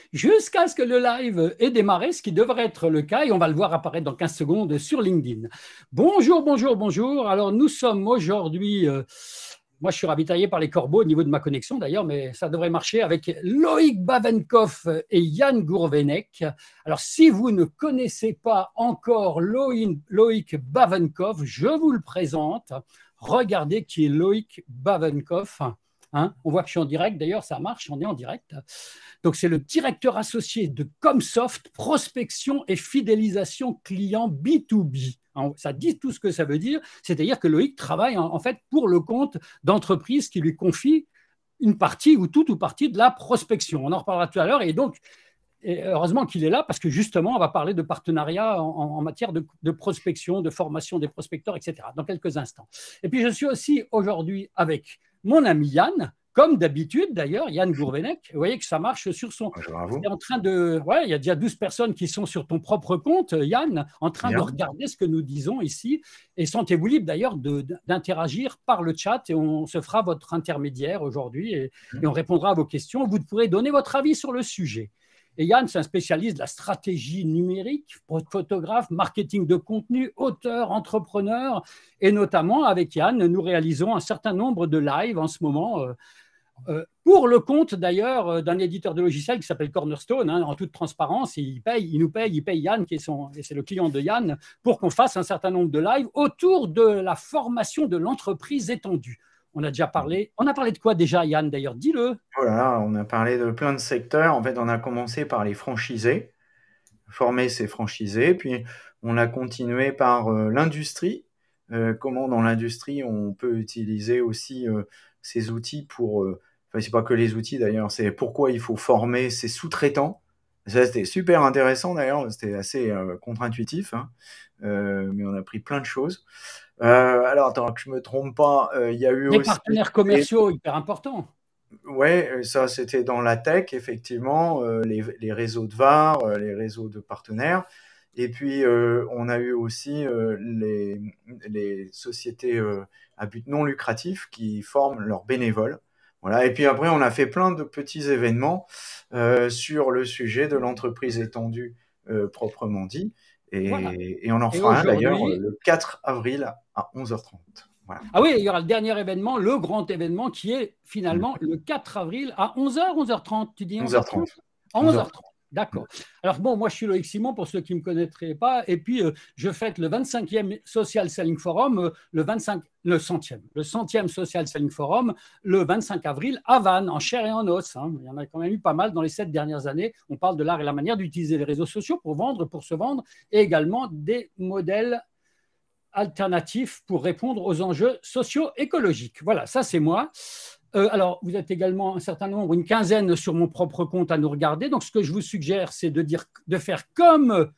jusqu'à ce que le live ait démarré, ce qui devrait être le cas, et on va le voir apparaître dans 15 secondes sur LinkedIn. Bonjour, bonjour, bonjour. Alors, nous sommes aujourd'hui, moi je suis ravitaillé par les corbeaux au niveau de ma connexion d'ailleurs, mais ça devrait marcher avec Loïc Bavenkov et Yann Gourvenec. Alors, si vous ne connaissez pas encore Loïc Bavenkov, je vous le présente. Regardez qui est Loïc Bavenkov. Hein, on voit que je suis en direct, d'ailleurs, ça marche, on est en direct. Donc, c'est le directeur associé de Comsoft, prospection et fidélisation client B2B. Ça dit tout ce que ça veut dire, c'est-à-dire que Loïc travaille en fait pour le compte d'entreprises qui lui confient une partie ou toute ou partie de la prospection. On en reparlera tout à l'heure. Et donc, heureusement qu'il est là parce que justement, on va parler de partenariat en matière de prospection, de formation des prospecteurs, etc. dans quelques instants. Et puis, je suis aussi aujourd'hui avec mon ami Yann, comme d'habitude d'ailleurs, Yann Gourvenec. Vous voyez que ça marche sur son… C'est en train de… Ouais, il y a déjà 12 personnes qui sont sur ton propre compte, Yann, en train de regarder ce que nous disons ici. Et sentez-vous libre d'ailleurs d'interagir par le chat et on se fera votre intermédiaire aujourd'hui et on répondra à vos questions. Vous pourrez donner votre avis sur le sujet. Et Yann, c'est un spécialiste de la stratégie numérique, photographe, marketing de contenu, auteur, entrepreneur. Et notamment, avec Yann, nous réalisons un certain nombre de lives en ce moment, pour le compte d'ailleurs d'un éditeur de logiciels qui s'appelle Cornerstone, en toute transparence. Il nous paye, il paye Yann, et c'est le client de Yann, pour qu'on fasse un certain nombre de lives autour de la formation de l'entreprise étendue. On a déjà parlé. On a parlé de quoi déjà, Yann, d'ailleurs? Dis-le. Voilà, on a parlé de plein de secteurs. En fait, on a commencé par les franchisés, former ces franchisés. Puis, on a continué par l'industrie. Comment, dans l'industrie, on peut utiliser aussi ces outils pour… Enfin, c'est pas que les outils, d'ailleurs. C'est pourquoi il faut former ses sous-traitants. Ça, c'était super intéressant, d'ailleurs. C'était assez contre-intuitif. Hein. Mais on a appris plein de choses. Alors, attends, que je me trompe pas, il y a eu les aussi… partenaires commerciaux, hyper importants. Oui, ça, c'était dans la tech, effectivement, les réseaux de VAR, les réseaux de partenaires. Et puis, on a eu aussi les sociétés à but non lucratif qui forment leurs bénévoles. Voilà. Et puis après, on a fait plein de petits événements sur le sujet de l'entreprise étendue proprement dit. Voilà. Et on en fera un d'ailleurs le 4 avril à 11h30. Voilà. Ah oui, il y aura le dernier événement, le grand événement qui est finalement le 4 avril à 11h, 11h30. Tu dis 11h30 À 11h30. D'accord. Alors bon, moi je suis Loïc Simon pour ceux qui ne me connaîtraient pas. Et puis je fête le 25e Social Selling Forum, le 100e Social Selling Forum, le 25 avril à Vannes, en chair et en os. Hein. Il y en a quand même eu pas mal dans les 7 dernières années. On parle de l'art et la manière d'utiliser les réseaux sociaux pour vendre, pour se vendre, et également des modèles alternatifs pour répondre aux enjeux socio-écologiques. Voilà, ça c'est moi. Alors, vous êtes également un certain nombre, une quinzaine sur mon propre compte à nous regarder. Donc, ce que je vous suggère, c'est de faire comme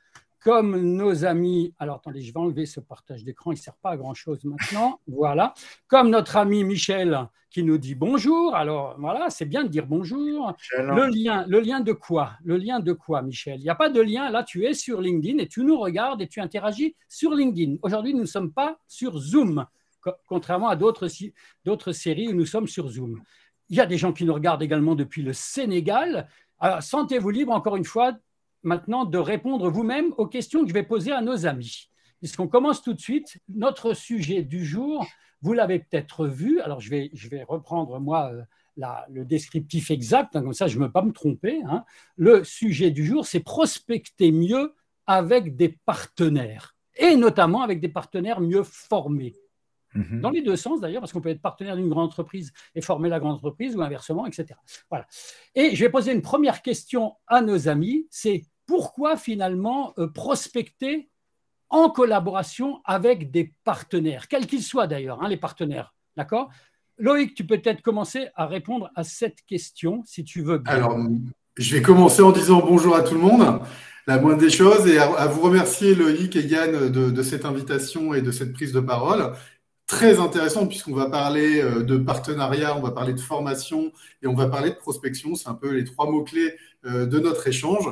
nos amis. Alors, attendez, je vais enlever ce partage d'écran, il ne sert pas à grand-chose maintenant. Voilà. Comme notre ami Michel qui nous dit bonjour. Alors, voilà, c'est bien de dire bonjour. Le lien de quoi? Le lien de quoi, Michel? Il n'y a pas de lien. Là, tu es sur LinkedIn et tu nous regardes et tu interagis sur LinkedIn. Aujourd'hui, nous ne sommes pas sur Zoom, contrairement à d'autres séries où nous sommes sur Zoom. Il y a des gens qui nous regardent également depuis le Sénégal. Alors, sentez-vous libre, encore une fois, maintenant de répondre vous-même aux questions que je vais poser à nos amis. Puisqu'on commence tout de suite, notre sujet du jour, vous l'avez peut-être vu, alors je vais reprendre moi le descriptif exact, hein, comme ça je ne veux pas me tromper. Hein. Le sujet du jour, c'est prospecter mieux avec des partenaires, et notamment avec des partenaires mieux formés. Dans les deux sens d'ailleurs, parce qu'on peut être partenaire d'une grande entreprise et former la grande entreprise ou inversement, etc. Voilà. Et je vais poser une première question à nos amis, c'est pourquoi finalement prospecter en collaboration avec des partenaires, quels qu'ils soient d'ailleurs, hein, les partenaires. D'accord? Loïc, tu peux peut-être commencer à répondre à cette question, si tu veux bien. Alors, je vais commencer en disant bonjour à tout le monde, la moindre des choses, et à vous remercier Loïc et Yann de cette invitation et de cette prise de parole. Très intéressant puisqu'on va parler de partenariat, on va parler de formation et on va parler de prospection. C'est un peu les trois mots-clés de notre échange.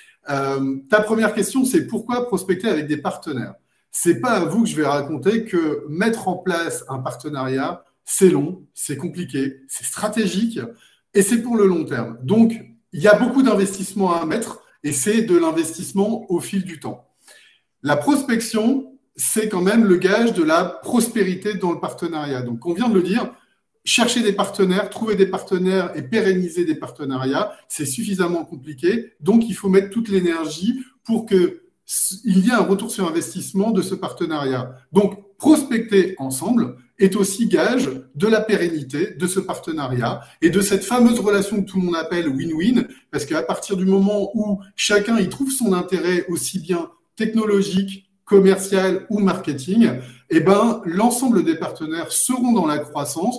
Ta première question, c'est pourquoi prospecter avec des partenaires? C'est pas à vous que je vais raconter que mettre en place un partenariat, c'est long, c'est compliqué, c'est stratégique et c'est pour le long terme. Donc, il y a beaucoup d'investissements à mettre et c'est de l'investissement au fil du temps. La prospection, c'est quand même le gage de la prospérité dans le partenariat. Donc, on vient de le dire, chercher des partenaires, trouver des partenaires et pérenniser des partenariats, c'est suffisamment compliqué. Donc, il faut mettre toute l'énergie pour qu'il y ait un retour sur investissement de ce partenariat. Donc, prospecter ensemble est aussi gage de la pérennité de ce partenariat et de cette fameuse relation que tout le monde appelle win-win, parce qu'à partir du moment où chacun y trouve son intérêt aussi bien technologique, commercial ou marketing, eh ben, l'ensemble des partenaires seront dans la croissance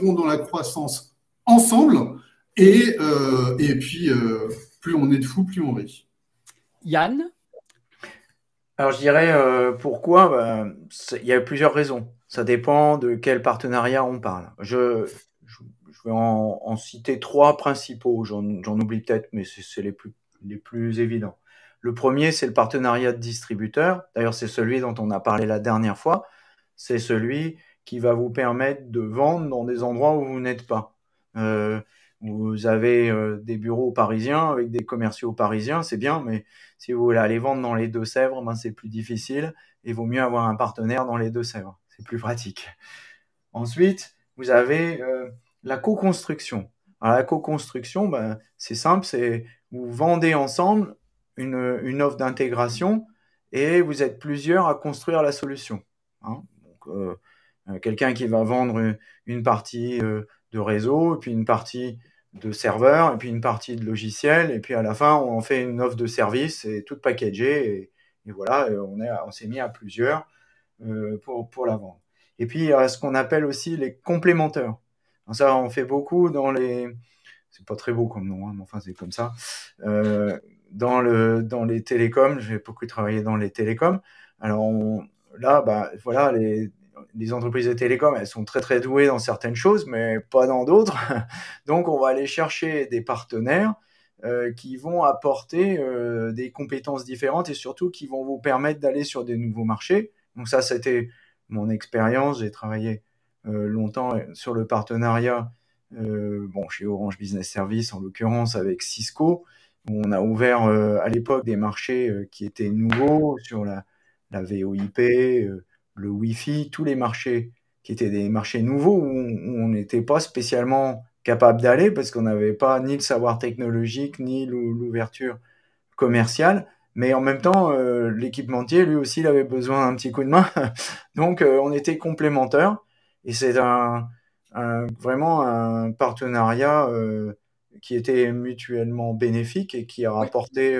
ensemble, et puis plus on est de fous, plus on rit. Yann? Alors je dirais pourquoi, il y a plusieurs raisons. Ça dépend de quel partenariat on parle. Je vais en citer 3 principaux, j'en oublie peut-être, mais c'est les plus évidents. Le premier, c'est le partenariat de distributeur. D'ailleurs, c'est celui dont on a parlé la dernière fois. C'est celui qui va vous permettre de vendre dans des endroits où vous n'êtes pas. Vous avez des bureaux parisiens avec des commerciaux parisiens, c'est bien, mais si vous voulez aller vendre dans les Deux-Sèvres, ben c'est plus difficile. Il vaut mieux avoir un partenaire dans les Deux-Sèvres. C'est plus pratique. Ensuite, vous avez la co-construction. Alors, la co-construction, ben, c'est simple, c'est vous vendez ensemble une offre d'intégration et vous êtes plusieurs à construire la solution. Hein. Donc, quelqu'un qui va vendre une partie de réseau, et puis une partie de serveur, et puis une partie de logiciel, et puis à la fin, on fait une offre de service, et tout packagé, et voilà, on s'est mis à plusieurs pour la vendre. Et puis, il y a ce qu'on appelle aussi les complémentaires. Donc ça, on fait beaucoup dans les... C'est pas très beau comme nom, hein, mais enfin, c'est comme ça. Dans les télécoms, j'ai beaucoup travaillé dans les télécoms. Alors, là, bah, voilà, les entreprises de télécom, elles sont très très douées dans certaines choses, mais pas dans d'autres. Donc, on va aller chercher des partenaires qui vont apporter des compétences différentes et surtout qui vont vous permettre d'aller sur des nouveaux marchés. Donc ça, c'était mon expérience. J'ai travaillé longtemps sur le partenariat chez Orange Business Service, en l'occurrence avec Cisco, où on a ouvert à l'époque des marchés qui étaient nouveaux sur la VoIP, le Wi-Fi, tous les marchés qui étaient des marchés nouveaux où on n'était pas spécialement capable d'aller parce qu'on n'avait pas ni le savoir technologique ni l'ouverture commerciale. Mais en même temps, l'équipementier, lui aussi, il avait besoin d'un petit coup de main. Donc, on était complémentaires. Et c'est vraiment un partenariat qui était mutuellement bénéfique et qui a rapporté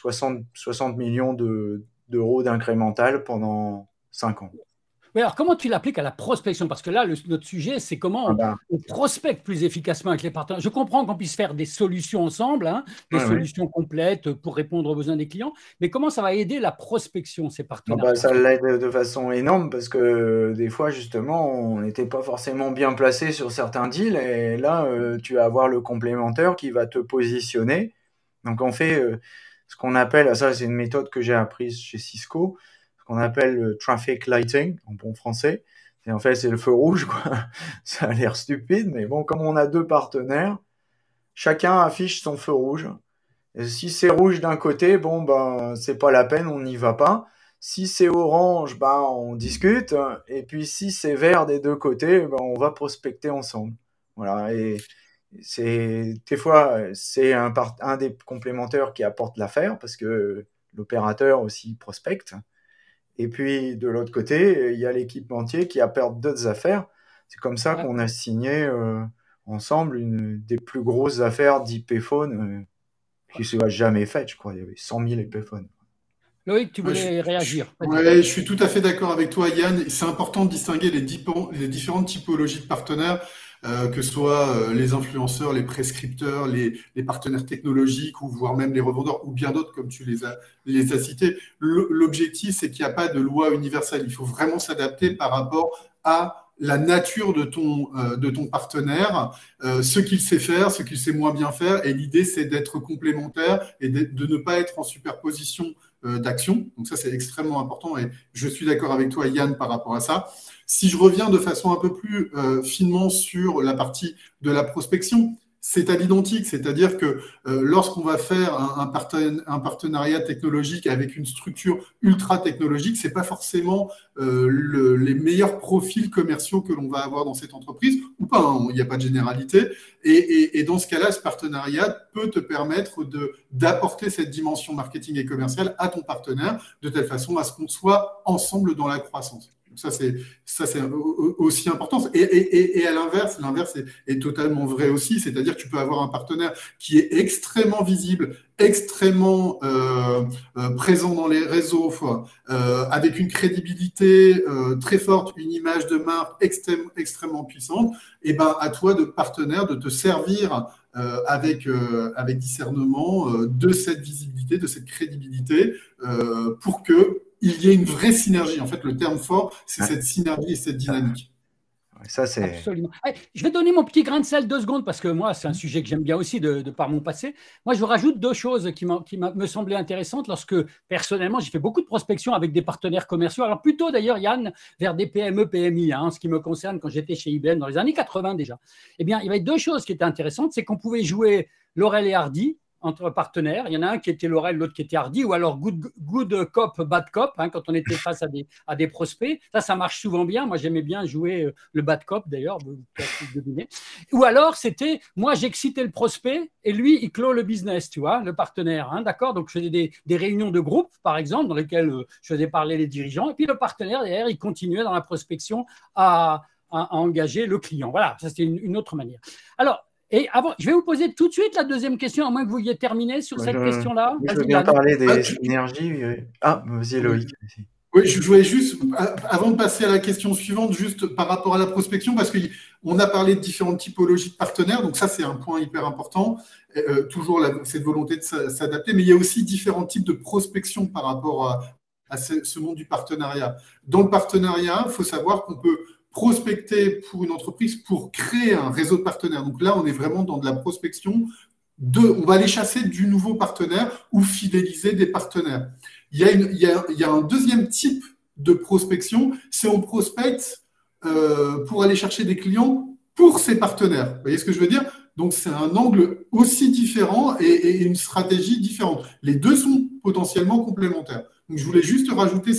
60 millions d'euros d'incrémental pendant 5 ans. Oui, alors comment tu l'appliques à la prospection? Parce que là, notre sujet, c'est comment on prospecte plus efficacement avec les partenaires. Je comprends qu'on puisse faire des solutions ensemble, hein, des solutions complètes pour répondre aux besoins des clients, mais comment ça va aider la prospection, ces partenariats? Ça l'aide de façon énorme parce que des fois, justement, on n'était pas forcément bien placé sur certains deals et là, tu vas avoir le complémentaire qui va te positionner. Donc, on fait ce qu'on appelle, ça c'est une méthode que j'ai apprise chez Cisco, qu'on appelle le traffic lighting, en bon français. Et en fait, c'est le feu rouge, quoi. Ça a l'air stupide, mais bon, comme on a 2 partenaires, chacun affiche son feu rouge. Et si c'est rouge d'un côté, bon, ben, c'est pas la peine, on n'y va pas. Si c'est orange, ben, on discute. Et puis, si c'est vert des 2 côtés, ben, on va prospecter ensemble. Voilà. Et des fois, c'est un des complémentaires qui apporte l'affaire parce que l'opérateur aussi prospecte. Et puis, de l'autre côté, il y a l'équipementier qui apporte d'autres affaires. C'est comme ça qu'on a signé ensemble une des plus grosses affaires d'IP-Phone qui ne s'est jamais faite, je crois. Il y avait 100 000 IP-Phones. Loïc, tu voulais réagir? Oui, je suis tout à fait d'accord avec toi, Yann. C'est important de distinguer les différentes typologies de partenaires, que ce soit les influenceurs, les prescripteurs, les partenaires technologiques, ou voire même les revendeurs, ou bien d'autres, comme tu les as cités. L'objectif, c'est qu'il n'y a pas de loi universelle. Il faut vraiment s'adapter par rapport à la nature de ton partenaire, ce qu'il sait faire, ce qu'il sait moins bien faire. Et l'idée, c'est d'être complémentaire et de ne pas être en superposition d'action. Donc ça, c'est extrêmement important et je suis d'accord avec toi, Yann, par rapport à ça. Si je reviens de façon un peu plus finement sur la partie de la prospection, c'est à l'identique, c'est-à-dire que lorsqu'on va faire un partenariat technologique avec une structure ultra technologique, c'est pas forcément les meilleurs profils commerciaux que l'on va avoir dans cette entreprise, ou pas, hein, il n'y a pas de généralité. Et dans ce cas-là, ce partenariat peut te permettre d'apporter cette dimension marketing et commerciale à ton partenaire, de telle façon à ce qu'on soit ensemble dans la croissance. Ça, c'est aussi important. Et à l'inverse, est totalement vrai aussi. C'est-à-dire que tu peux avoir un partenaire qui est extrêmement visible, extrêmement présent dans les réseaux, avec une crédibilité très forte, une image de marque extrêmement puissante. Et ben, à toi, de partenaire, de te servir avec discernement de cette visibilité, de cette crédibilité, pour que il y a une vraie synergie. En fait, le terme fort, c'est cette synergie et cette dynamique. Ça, c'est... Absolument. Allez, je vais donner mon petit grain de sel 2 secondes parce que moi, c'est un sujet que j'aime bien aussi de par mon passé. Moi, je rajoute 2 choses qui me semblaient intéressantes lorsque, personnellement, j'ai fait beaucoup de prospection avec des partenaires commerciaux. Alors, plutôt d'ailleurs, Yann, vers des PME, PMI, hein, ce qui me concerne quand j'étais chez IBM dans les années 80 déjà. Eh bien, il y avait 2 choses qui étaient intéressantes. C'est qu'on pouvait jouer Laurel et Hardy entre partenaires. Il y en a un qui était Laurel, l'autre qui était Hardy, ou alors good cop, bad cop, hein, quand on était face à des prospects. Ça marche souvent bien. Moi, j'aimais bien jouer le bad cop, d'ailleurs, vous pouvez deviner. Ou alors, c'était, moi, j'excitais le prospect et lui, il clôt le business, tu vois, le partenaire, hein, d'accord? Donc, je faisais des réunions de groupe, par exemple, dans lesquelles je faisais parler les dirigeants, et puis le partenaire, derrière, il continuait dans la prospection à engager le client. Voilà, ça, c'était une autre manière. Alors, et avant, je vais vous poser tout de suite la 2e question, à moins que vous ayez terminé sur cette question-là. Je veux bien parler des synergies. Ah, vas-y, Loïc. Oui, je voulais juste, avant de passer à la question suivante, juste par rapport à la prospection, parce qu'on a parlé de différentes typologies de partenaires, donc ça, c'est un point hyper important, toujours cette volonté de s'adapter, mais il y a aussi différents types de prospection par rapport à ce monde du partenariat. Dans le partenariat, il faut savoir qu'on peut prospecter pour une entreprise pour créer un réseau de partenaires. Donc là, on est vraiment dans de la prospection. On va aller chasser du nouveau partenaire ou fidéliser des partenaires. Il y a un 2e type de prospection, c'est on prospecte pour aller chercher des clients pour ses partenaires. Vous voyez ce que je veux dire? Donc, c'est un angle aussi différent et une stratégie différente. Les 2 sont potentiellement complémentaires. Donc, je voulais juste rajouter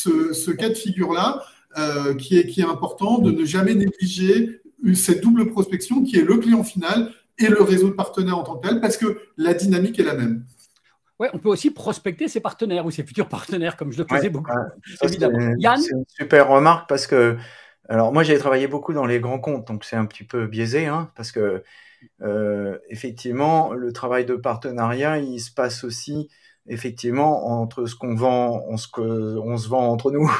ce cas de figure-là qui est important, de ne jamais négliger cette double prospection qui est le client final et le réseau de partenaires en tant que tel, parce que la dynamique est la même. Oui, on peut aussi prospecter ses partenaires ou ses futurs partenaires, comme je le faisais beaucoup, évidemment. Yann ? C'est une super remarque parce que, alors moi j'ai travaillé beaucoup dans les grands comptes, donc c'est un petit peu biaisé, hein, parce que effectivement, le travail de partenariat, il se passe aussi effectivement entre ce qu'on vend, on se vend entre nous,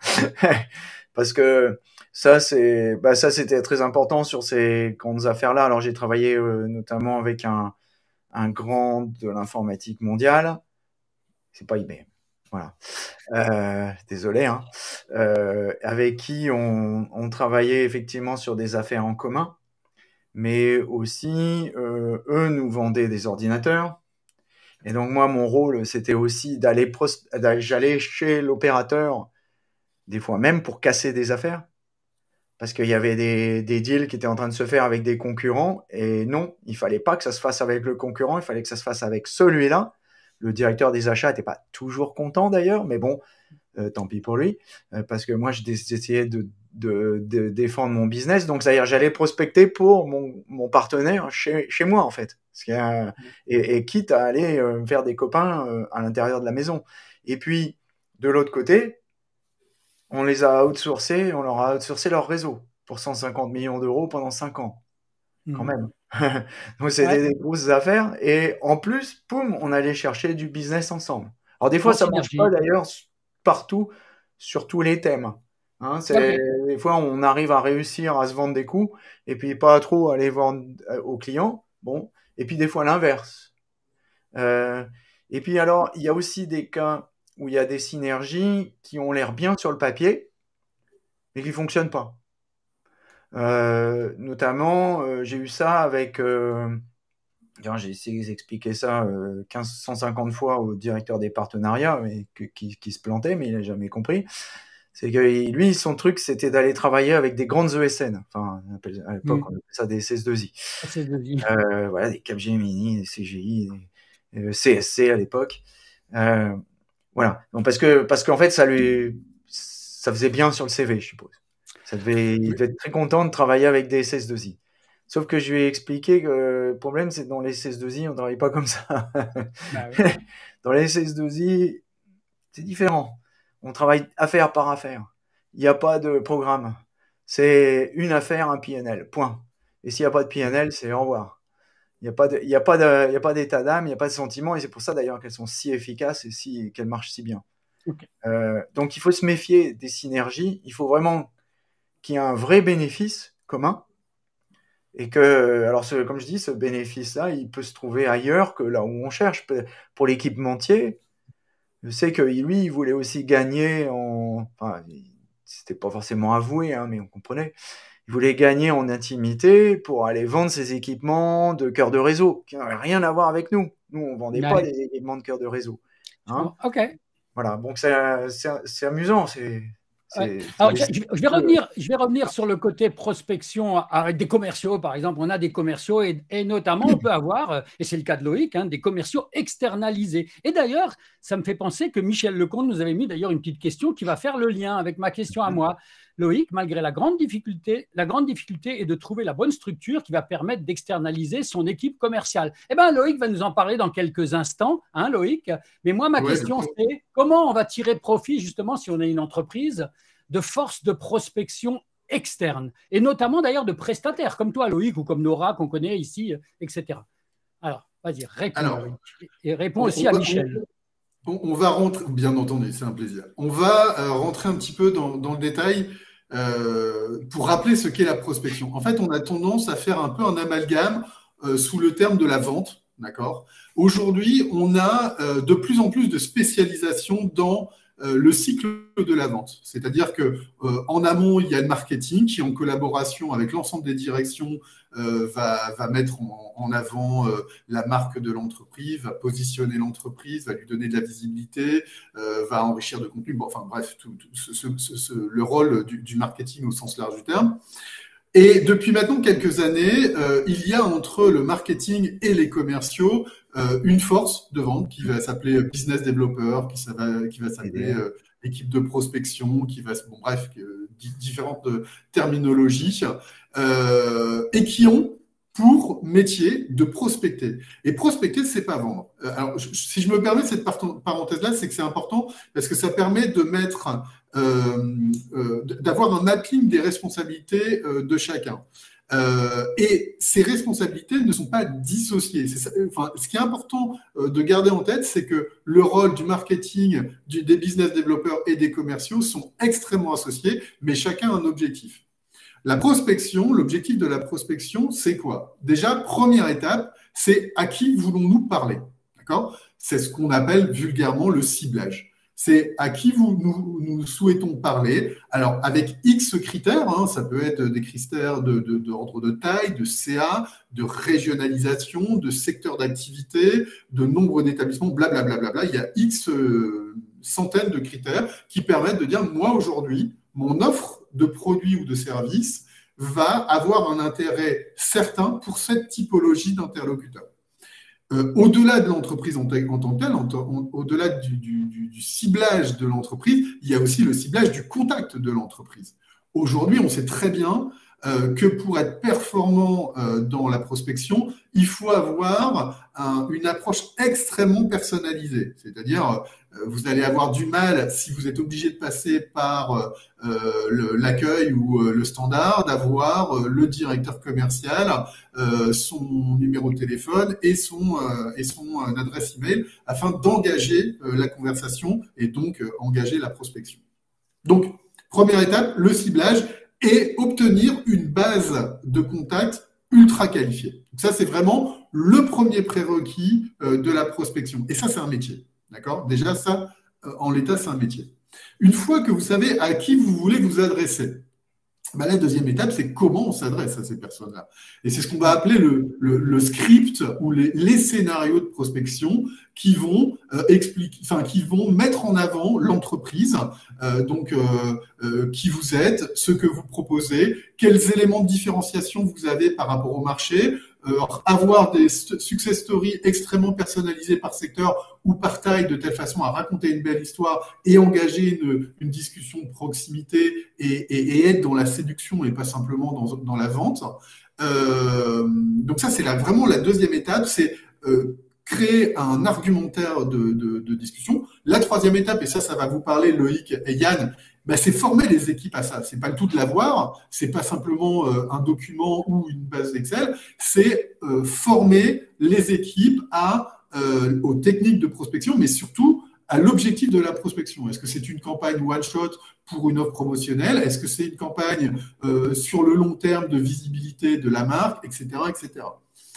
parce que ça c'était très important sur ces grandes affaires-là. Alors j'ai travaillé notamment avec un grand de l'informatique mondiale, c'est pas IBM, voilà. Désolé, hein. Avec qui on travaillait effectivement sur des affaires en commun, mais aussi eux nous vendaient des ordinateurs. Et donc moi, mon rôle, c'était aussi j'allais chez l'opérateur, des fois même pour casser des affaires, parce qu'il y avait des deals qui étaient en train de se faire avec des concurrents, et non, il fallait pas que ça se fasse avec le concurrent, il fallait que ça se fasse avec celui-là. Le directeur des achats n'était pas toujours content d'ailleurs, mais bon, tant pis pour lui, parce que moi, j'essayais de défendre mon business. Donc, c'est-à-dire, j'allais prospecter pour mon partenaire chez moi, en fait. Et quitte à aller me faire des copains à l'intérieur de la maison. Et puis, de l'autre côté, on leur a outsourcé leur réseau pour 150 millions d'euros pendant 5 ans. Quand même. Donc, c'était des grosses affaires. Et en plus, poum, on allait chercher du business ensemble. Alors, des fois, ça ne marche pas d'ailleurs partout, sur tous les thèmes. Hein, des fois, on arrive à réussir à se vendre des coups et puis pas trop aller vendre aux clients. Bon. Et puis, des fois, l'inverse. Et puis, alors, il y a aussi des cas où il y a des synergies qui ont l'air bien sur le papier, mais qui ne fonctionnent pas. Notamment, j'ai eu ça avec... j'ai essayé d'expliquer ça 150 fois au directeur des partenariats, mais qui se plantait, mais il n'a jamais compris. C'est que lui, son truc, c'était d'aller travailler avec des grandes ESN. Enfin, à l'époque, on appelait ça des SS2I. Voilà, des Capgemini, des CGI, des CSC à l'époque. Voilà. Donc, parce qu'en fait, ça faisait bien sur le CV, je suppose. Il devait être très content de travailler avec des SS2I. Sauf que je lui ai expliqué que le problème, c'est que dans les SS2I, on ne travaille pas comme ça. Bah, oui. Dans les SS2I, c'est différent. On travaille affaire par affaire. Il n'y a pas de programme. C'est une affaire, un PNL, point. Et s'il n'y a pas de PNL, c'est au revoir. Il n'y a pas d'état d'âme, il n'y a pas de sentiment. Et c'est pour ça d'ailleurs qu'elles sont si efficaces et qu'elles marchent si bien. Okay. Donc il faut se méfier des synergies. Il faut vraiment qu'il y ait un vrai bénéfice commun. Et que, alors comme je dis, ce bénéfice-là, il peut se trouver ailleurs que là où on cherche. Pour l'équipementier, je sais que lui, il voulait aussi gagner enfin, c'était pas forcément avoué, hein, mais on comprenait. Il voulait gagner en intimité pour aller vendre ses équipements de cœur de réseau, qui n'avaient rien à voir avec nous. Nous, on ne vendait pas des équipements de cœur de réseau. Hein. Ok. Voilà, donc c'est amusant. Alors, je vais revenir sur le côté prospection avec des commerciaux, par exemple. On a des commerciaux et notamment, on peut avoir, et c'est le cas de Loïc, hein, des commerciaux externalisés. Et d'ailleurs, ça me fait penser que Michel Lecomte nous avait mis d'ailleurs une petite question qui va faire le lien avec ma question à moi. Loïc, malgré la grande difficulté est de trouver la bonne structure qui va permettre d'externaliser son équipe commerciale. Eh bien, Loïc va nous en parler dans quelques instants, hein, Loïc. Mais moi, ma question, c'est comment on va tirer profit, justement, si on est une entreprise, de force de prospection externe, et notamment d'ailleurs de prestataires, comme toi, Loïc, ou comme Nora, qu'on connaît ici, etc. Alors, vas-y, réponds, Loïc. Et réponds aussi à Michel. On va rentrer, bien entendu, c'est un plaisir. On va rentrer un petit peu dans le détail pour rappeler ce qu'est la prospection. En fait, on a tendance à faire un peu un amalgame sous le terme de la vente, d'accord ? Aujourd'hui, on a de plus en plus de spécialisation dans le cycle de la vente. C'est-à-dire que en amont, il y a le marketing qui, en collaboration avec l'ensemble des directions, va mettre en avant la marque de l'entreprise, va positionner l'entreprise, va lui donner de la visibilité, va enrichir de contenu. Bon, enfin bref, le rôle du marketing au sens large du terme. Et depuis maintenant quelques années, il y a entre le marketing et les commerciaux une force de vente qui va s'appeler business developer, qui va s'appeler équipe de prospection, bon, bref, différentes terminologies, et qui ont pour métier de prospecter. Et prospecter, c'est pas vendre. Alors, si je me permets cette parenthèse-là, c'est que c'est important parce que ça permet de mettre, d'avoir un mapping des responsabilités de chacun. Et ces responsabilités ne sont pas dissociées. Enfin, ce qui est important de garder en tête, c'est que le rôle du marketing, des business développeurs et des commerciaux sont extrêmement associés, mais chacun a un objectif. La prospection, l'objectif de la prospection, c'est quoi? Déjà, première étape, c'est à qui voulons-nous parler? D'accord? C'est ce qu'on appelle vulgairement le ciblage. C'est à qui nous souhaitons parler. Alors, avec X critères, hein, ça peut être des critères d'ordre de taille, de CA, de régionalisation, de secteur d'activité, de nombre d'établissements, blablabla. Il y a X centaines de critères qui permettent de dire, moi, aujourd'hui, mon offre de produits ou de services va avoir un intérêt certain pour cette typologie d'interlocuteurs. Au-delà de l'entreprise en tant que telle, au-delà du ciblage de l'entreprise, il y a aussi le ciblage du contact de l'entreprise. Aujourd'hui, on sait très bien que pour être performant dans la prospection, il faut avoir une approche extrêmement personnalisée. C'est-à-dire, vous allez avoir du mal, si vous êtes obligé de passer par l'accueil ou le standard, d'avoir le directeur commercial, son numéro de téléphone et son adresse email afin d'engager la conversation et donc engager la prospection. Donc, première étape, le ciblage et obtenir une base de contact ultra qualifiée. Donc ça, c'est vraiment le premier prérequis de la prospection. Et ça, c'est un métier. D'accord ? Déjà, ça, en l'état, c'est un métier. Une fois que vous savez à qui vous voulez vous adresser, bah, la deuxième étape, c'est comment on s'adresse à ces personnes-là. Et c'est ce qu'on va appeler le script ou les scénarios de prospection qui vont qui vont mettre en avant l'entreprise, qui vous êtes, ce que vous proposez, quels éléments de différenciation vous avez par rapport au marché, avoir des success stories extrêmement personnalisées par secteur ou par taille, de telle façon à raconter une belle histoire et engager une discussion de proximité et être dans la séduction et pas simplement dans la vente. Donc ça, c'est vraiment la deuxième étape, c'est créer un argumentaire de discussion. La troisième étape, et ça va vous parler Loïc et Yann, bah, c'est former les équipes à ça. C'est pas le tout de l'avoir, c'est pas simplement un document ou une base Excel, c'est former les équipes aux techniques de prospection, mais surtout à l'objectif de la prospection. Est-ce que c'est une campagne one-shot pour une offre promotionnelle? Est-ce que c'est une campagne sur le long terme de visibilité de la marque, etc., etc.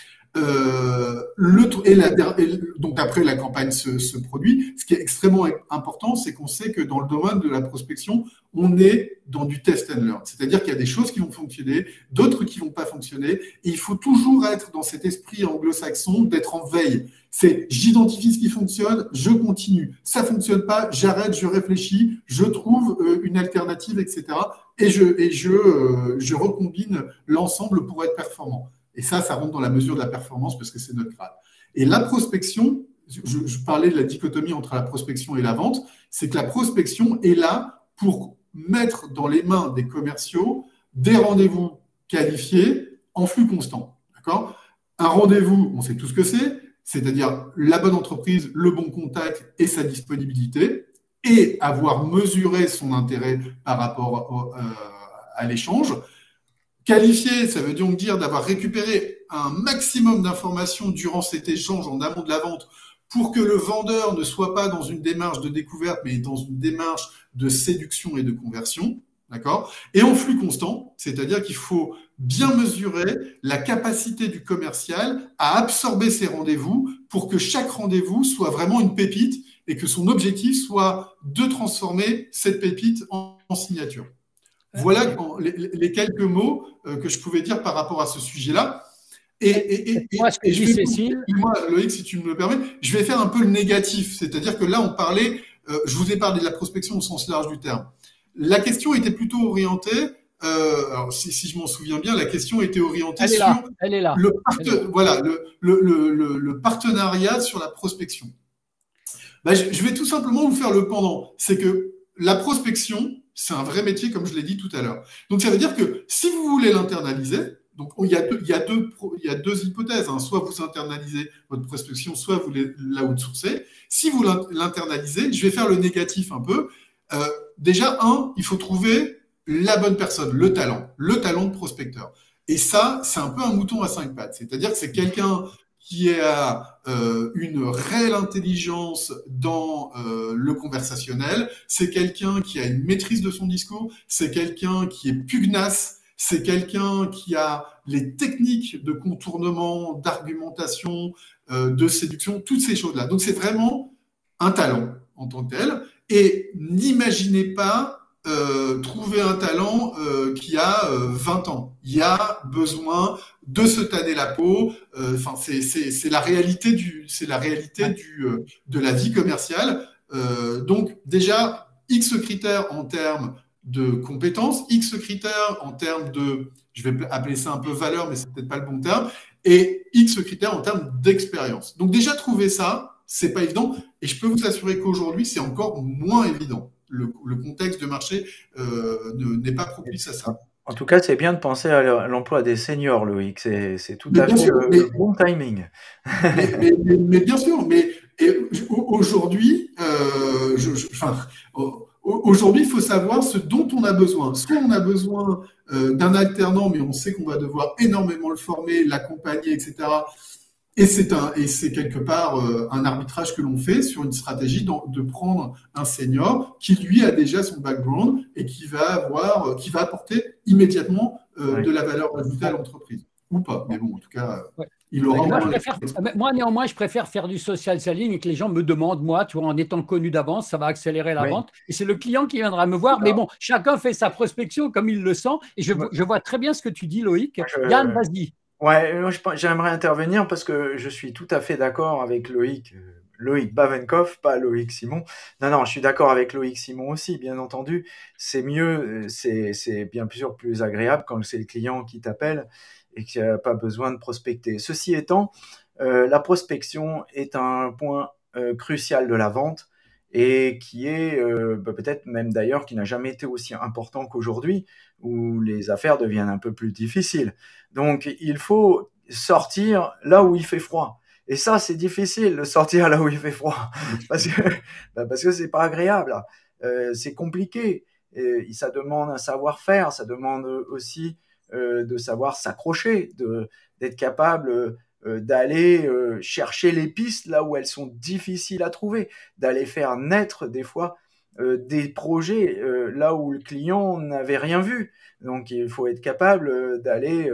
Donc après la campagne se produit, ce qui est extrêmement important, c'est qu'on sait que dans le domaine de la prospection, on est dans du test and learn. C'est-à-dire qu'il y a des choses qui vont fonctionner, d'autres qui vont pas fonctionner, et il faut toujours être dans cet esprit anglo-saxon d'être en veille. C'est j'identifie ce qui fonctionne, je continue. Ça fonctionne pas, j'arrête, je réfléchis, je trouve une alternative, etc. Et je recombine l'ensemble pour être performant. Et ça rentre dans la mesure de la performance parce que c'est notre grade. Et la prospection, je parlais de la dichotomie entre la prospection et la vente, c'est que la prospection est là pour mettre dans les mains des commerciaux des rendez-vous qualifiés en flux constant. D'accord ? Un rendez-vous, on sait tout ce que c'est-à-dire la bonne entreprise, le bon contact et sa disponibilité, et avoir mesuré son intérêt par rapport à l'échange. Qualifié, ça veut donc dire d'avoir récupéré un maximum d'informations durant cet échange en amont de la vente pour que le vendeur ne soit pas dans une démarche de découverte, mais dans une démarche de séduction et de conversion. D'accord ? Et en flux constant, c'est-à-dire qu'il faut bien mesurer la capacité du commercial à absorber ses rendez-vous pour que chaque rendez-vous soit vraiment une pépite et que son objectif soit de transformer cette pépite en signature. Voilà les quelques mots que je pouvais dire par rapport à ce sujet-là. Moi, ce que dit Cécile. Moi, Loïc, si tu me le permets, je vais faire un peu le négatif. C'est-à-dire que là, on parlait, je vous ai parlé de la prospection au sens large du terme. La question était plutôt orientée, alors si je m'en souviens bien, la question était orientée sur le partenariat sur la prospection. Ben, je vais tout simplement vous faire le pendant. C'est que la prospection, c'est un vrai métier, comme je l'ai dit tout à l'heure. Donc, ça veut dire que si vous voulez l'internaliser, donc il y a deux hypothèses. Hein. Soit vous internalisez votre prospection, soit vous la outsourcez. Si vous l'internalisez, je vais faire le négatif un peu. Déjà, il faut trouver la bonne personne, le talent de prospecteur. Et ça, c'est un peu un mouton à 5 pattes. C'est-à-dire que c'est quelqu'un qui a une réelle intelligence dans le conversationnel, c'est quelqu'un qui a une maîtrise de son discours, c'est quelqu'un qui est pugnace, c'est quelqu'un qui a les techniques de contournement, d'argumentation, de séduction, toutes ces choses-là. Donc, c'est vraiment un talent en tant que tel. Et n'imaginez pas trouver un talent qui a 20 ans. Il y a besoin de se tanner la peau. Enfin, c'est la réalité de la vie commerciale. Donc déjà, X critères en termes de compétences, X critères en termes de, je vais appeler ça un peu valeur, mais c'est peut-être pas le bon terme, et X critères en termes d'expérience. Donc déjà, trouver ça, c'est pas évident, et je peux vous assurer qu'aujourd'hui, c'est encore moins évident. Le contexte de marché n'est pas propice à ça. En tout cas, c'est bien de penser à l'emploi des seniors, Loïc. C'est tout à fait le bon timing. Mais bien sûr, mais aujourd'hui, aujourd'hui, il faut savoir ce dont on a besoin. Soit on a besoin d'un alternant, mais on sait qu'on va devoir énormément le former, l'accompagner, etc. Et c'est quelque part un arbitrage que l'on fait sur une stratégie de prendre un senior qui, lui, a déjà son background et qui va apporter immédiatement de la valeur ajoutée à l'entreprise. Ou pas, mais bon, en tout cas… il aura… Moi, néanmoins, je préfère faire du social selling et que les gens me demandent, moi, tu vois, en étant connu d'avance, ça va accélérer la vente. Et c'est le client qui viendra me voir. Mais bon, chacun fait sa prospection comme il le sent. Et je vois très bien ce que tu dis, Loïc. Yann, vas-y. Ouais, j'aimerais intervenir parce que je suis tout à fait d'accord avec Loïc. Loïc Bavenkov, pas Loïc Simon. Non, je suis d'accord avec Loïc Simon aussi, bien entendu. C'est mieux, c'est bien sûr plus agréable quand c'est le client qui t'appelle et qu'il n'y a pas besoin de prospecter. Ceci étant, la prospection est un point crucial de la vente et qui est peut-être même d'ailleurs qui n'a jamais été aussi important qu'aujourd'hui, où les affaires deviennent un peu plus difficiles. Donc, il faut sortir là où il fait froid. Et ça, c'est difficile de sortir là où il fait froid, parce que c'est pas agréable. C'est compliqué. Et ça demande un savoir-faire, ça demande aussi de savoir s'accrocher, d'être capable d'aller chercher les pistes là où elles sont difficiles à trouver, d'aller faire naître des fois des projets là où le client n'avait rien vu. Donc il faut être capable d'aller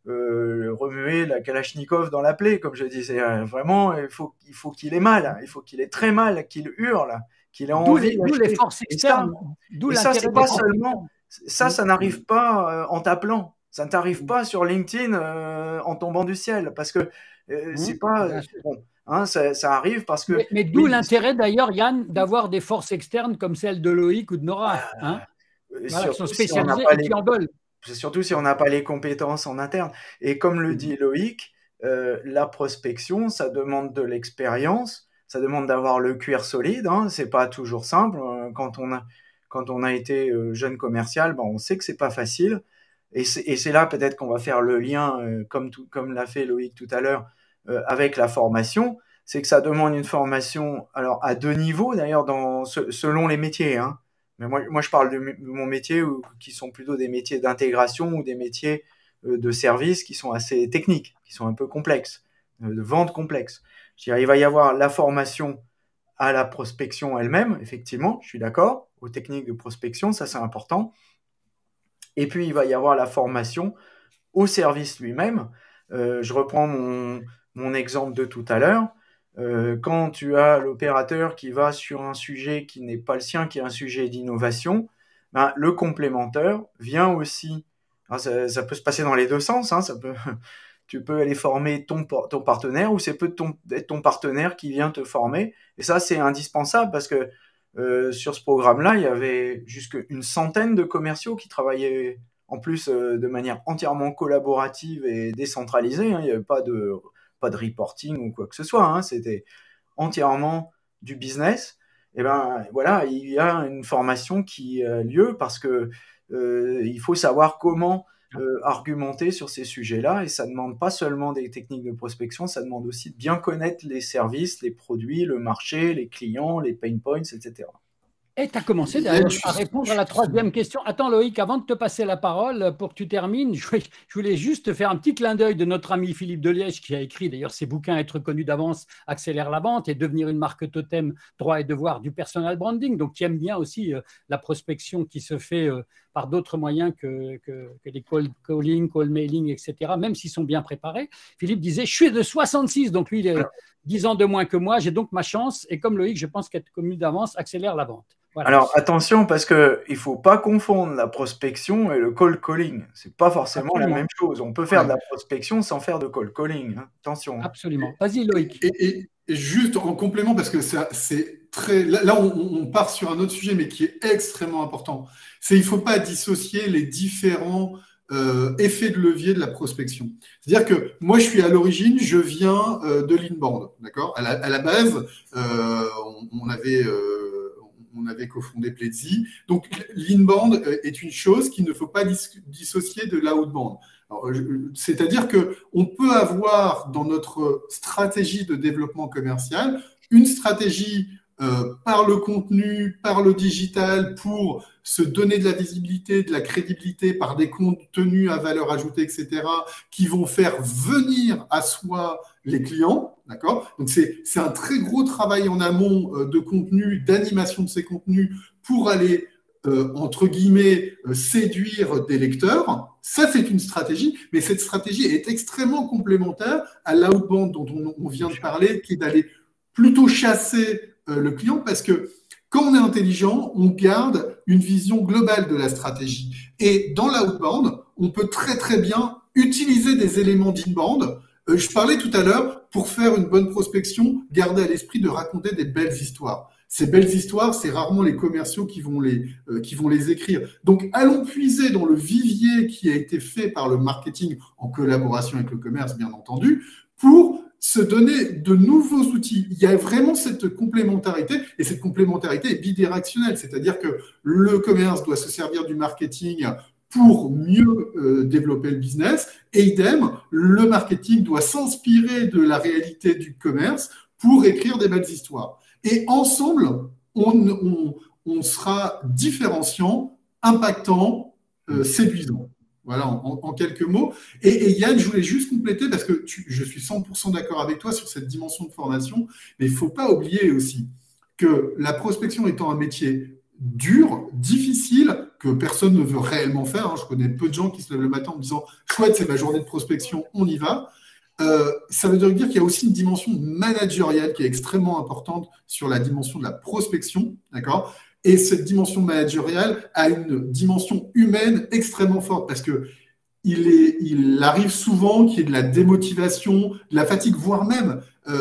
remuer la Kalachnikov dans la plaie, comme je disais. Vraiment, il faut qu'il ait mal, il faut qu'il ait très mal, qu'il hurle, qu'il ait envie. D'où les forces externes. Et ça, c'est pas seulement. Ça n'arrive pas en t'appelant. Ça ne t'arrive pas sur LinkedIn en tombant du ciel, parce que c'est pas bon. Hein, ça arrive parce que. Mais d'où l'intérêt d'ailleurs, Yann, d'avoir des forces externes comme celles de Loïc ou de Nora, qui sont spécialisées et qui en veulent. Surtout si on n'a pas les compétences en interne. Et comme le dit Loïc, la prospection, ça demande de l'expérience, ça demande d'avoir le cuir solide. C'est pas toujours simple. Quand on a été jeune commercial, on sait que c'est pas facile. Et c'est là peut-être qu'on va faire le lien, comme l'a fait Loïc tout à l'heure, avec la formation. C'est que ça demande une formation, alors à 2 niveaux d'ailleurs, selon les métiers. Mais moi, je parle de mon métier qui sont plutôt des métiers d'intégration ou des métiers de service qui sont assez techniques, qui sont un peu complexes, de vente complexe. Je dirais, il va y avoir la formation à la prospection elle-même, effectivement, je suis d'accord, aux techniques de prospection, ça c'est important. Et puis, il va y avoir la formation au service lui-même. Je reprends mon exemple de tout à l'heure. Quand tu as l'opérateur qui va sur un sujet qui n'est pas le sien, qui est un sujet d'innovation, le complémentaire vient aussi. Alors ça peut se passer dans les deux sens. Tu peux aller former ton partenaire ou c'est peut être ton partenaire qui vient te former. Et ça, c'est indispensable parce que sur ce programme-là, il y avait jusqu'à une centaine de commerciaux qui travaillaient en plus de manière entièrement collaborative et décentralisée. Il n'y avait pas de reporting ou quoi que ce soit. C'était entièrement du business. Et voilà, il y a une formation qui a lieu parce que il faut savoir comment argumenter sur ces sujets-là, et ça ne demande pas seulement des techniques de prospection, ça demande aussi de bien connaître les services, les produits, le marché, les clients, les pain points, etc. Et tu as commencé d'ailleurs à répondre à la 3e question. Attends Loïc, avant de te passer la parole, pour que tu termines, je voulais juste te faire un petit clin d'œil de notre ami Philippe Deliège qui a écrit d'ailleurs ses bouquins Être connu d'avance, accélère la vente et devenir une marque totem, droit et devoir du personal branding. Donc qui aime bien aussi la prospection qui se fait par d'autres moyens que les cold calling, cold mailing, etc., même s'ils sont bien préparés. Philippe disait, je suis de 66, donc lui il est 10 ans de moins que moi, j'ai donc ma chance et comme Loïc, je pense qu'être connu d'avance accélère la vente. Voilà. Alors attention parce que il faut pas confondre la prospection et le cold calling. C'est pas forcément la même chose. On peut faire de la prospection sans faire de cold calling. Attention. Absolument. Vas-y Loïc. Et juste en complément parce que c'est très. Là on part sur un autre sujet mais qui est extrêmement important. C'est il faut pas dissocier les différents effet de levier de la prospection. C'est-à-dire que moi, je suis à l'origine, je viens de l'inbound, d'accord ? À la base, on avait cofondé Pledzi. Donc, l'inbound est une chose qu'il ne faut pas dissocier de l'outbound. C'est-à-dire qu'on peut avoir dans notre stratégie de développement commercial une stratégie par le contenu, par le digital, pour se donner de la visibilité, de la crédibilité par des contenus à valeur ajoutée, etc., qui vont faire venir à soi les clients, d'accord ? Donc, c'est un très gros travail en amont de contenu, d'animation de ces contenus pour aller entre guillemets, séduire des lecteurs. Ça, c'est une stratégie, mais cette stratégie est extrêmement complémentaire à l'outbound dont on vient de parler, qui est d'aller plutôt chasser le client, parce que quand on est intelligent, on garde une vision globale de la stratégie. Et dans l'outbound, on peut très très bien utiliser des éléments d'inbound. Je parlais tout à l'heure, pour faire une bonne prospection, garder à l'esprit de raconter des belles histoires. Ces belles histoires, c'est rarement les commerciaux qui vont les écrire. Donc, allons puiser dans le vivier qui a été fait par le marketing en collaboration avec le commerce, bien entendu, pour se donner de nouveaux outils. Il y a vraiment cette complémentarité, et cette complémentarité est bidirectionnelle, c'est-à-dire que le commerce doit se servir du marketing pour mieux développer le business, et idem, le marketing doit s'inspirer de la réalité du commerce pour écrire des belles histoires. Et ensemble, on sera différenciant, impactant, séduisant. Voilà, en quelques mots. Et Yann, je voulais juste compléter, parce que je suis 100% d'accord avec toi sur cette dimension de formation, mais il ne faut pas oublier aussi que la prospection étant un métier dur, difficile, que personne ne veut réellement faire, hein. Je connais peu de gens qui se lèvent le matin en me disant « Chouette, c'est ma journée de prospection, on y va ». Ça veut dire qu'il y a aussi une dimension managériale qui est extrêmement importante sur la dimension de la prospection, d'accord ? Et cette dimension managériale a une dimension humaine extrêmement forte, parce que il arrive souvent qu'il y ait de la démotivation, de la fatigue, voire même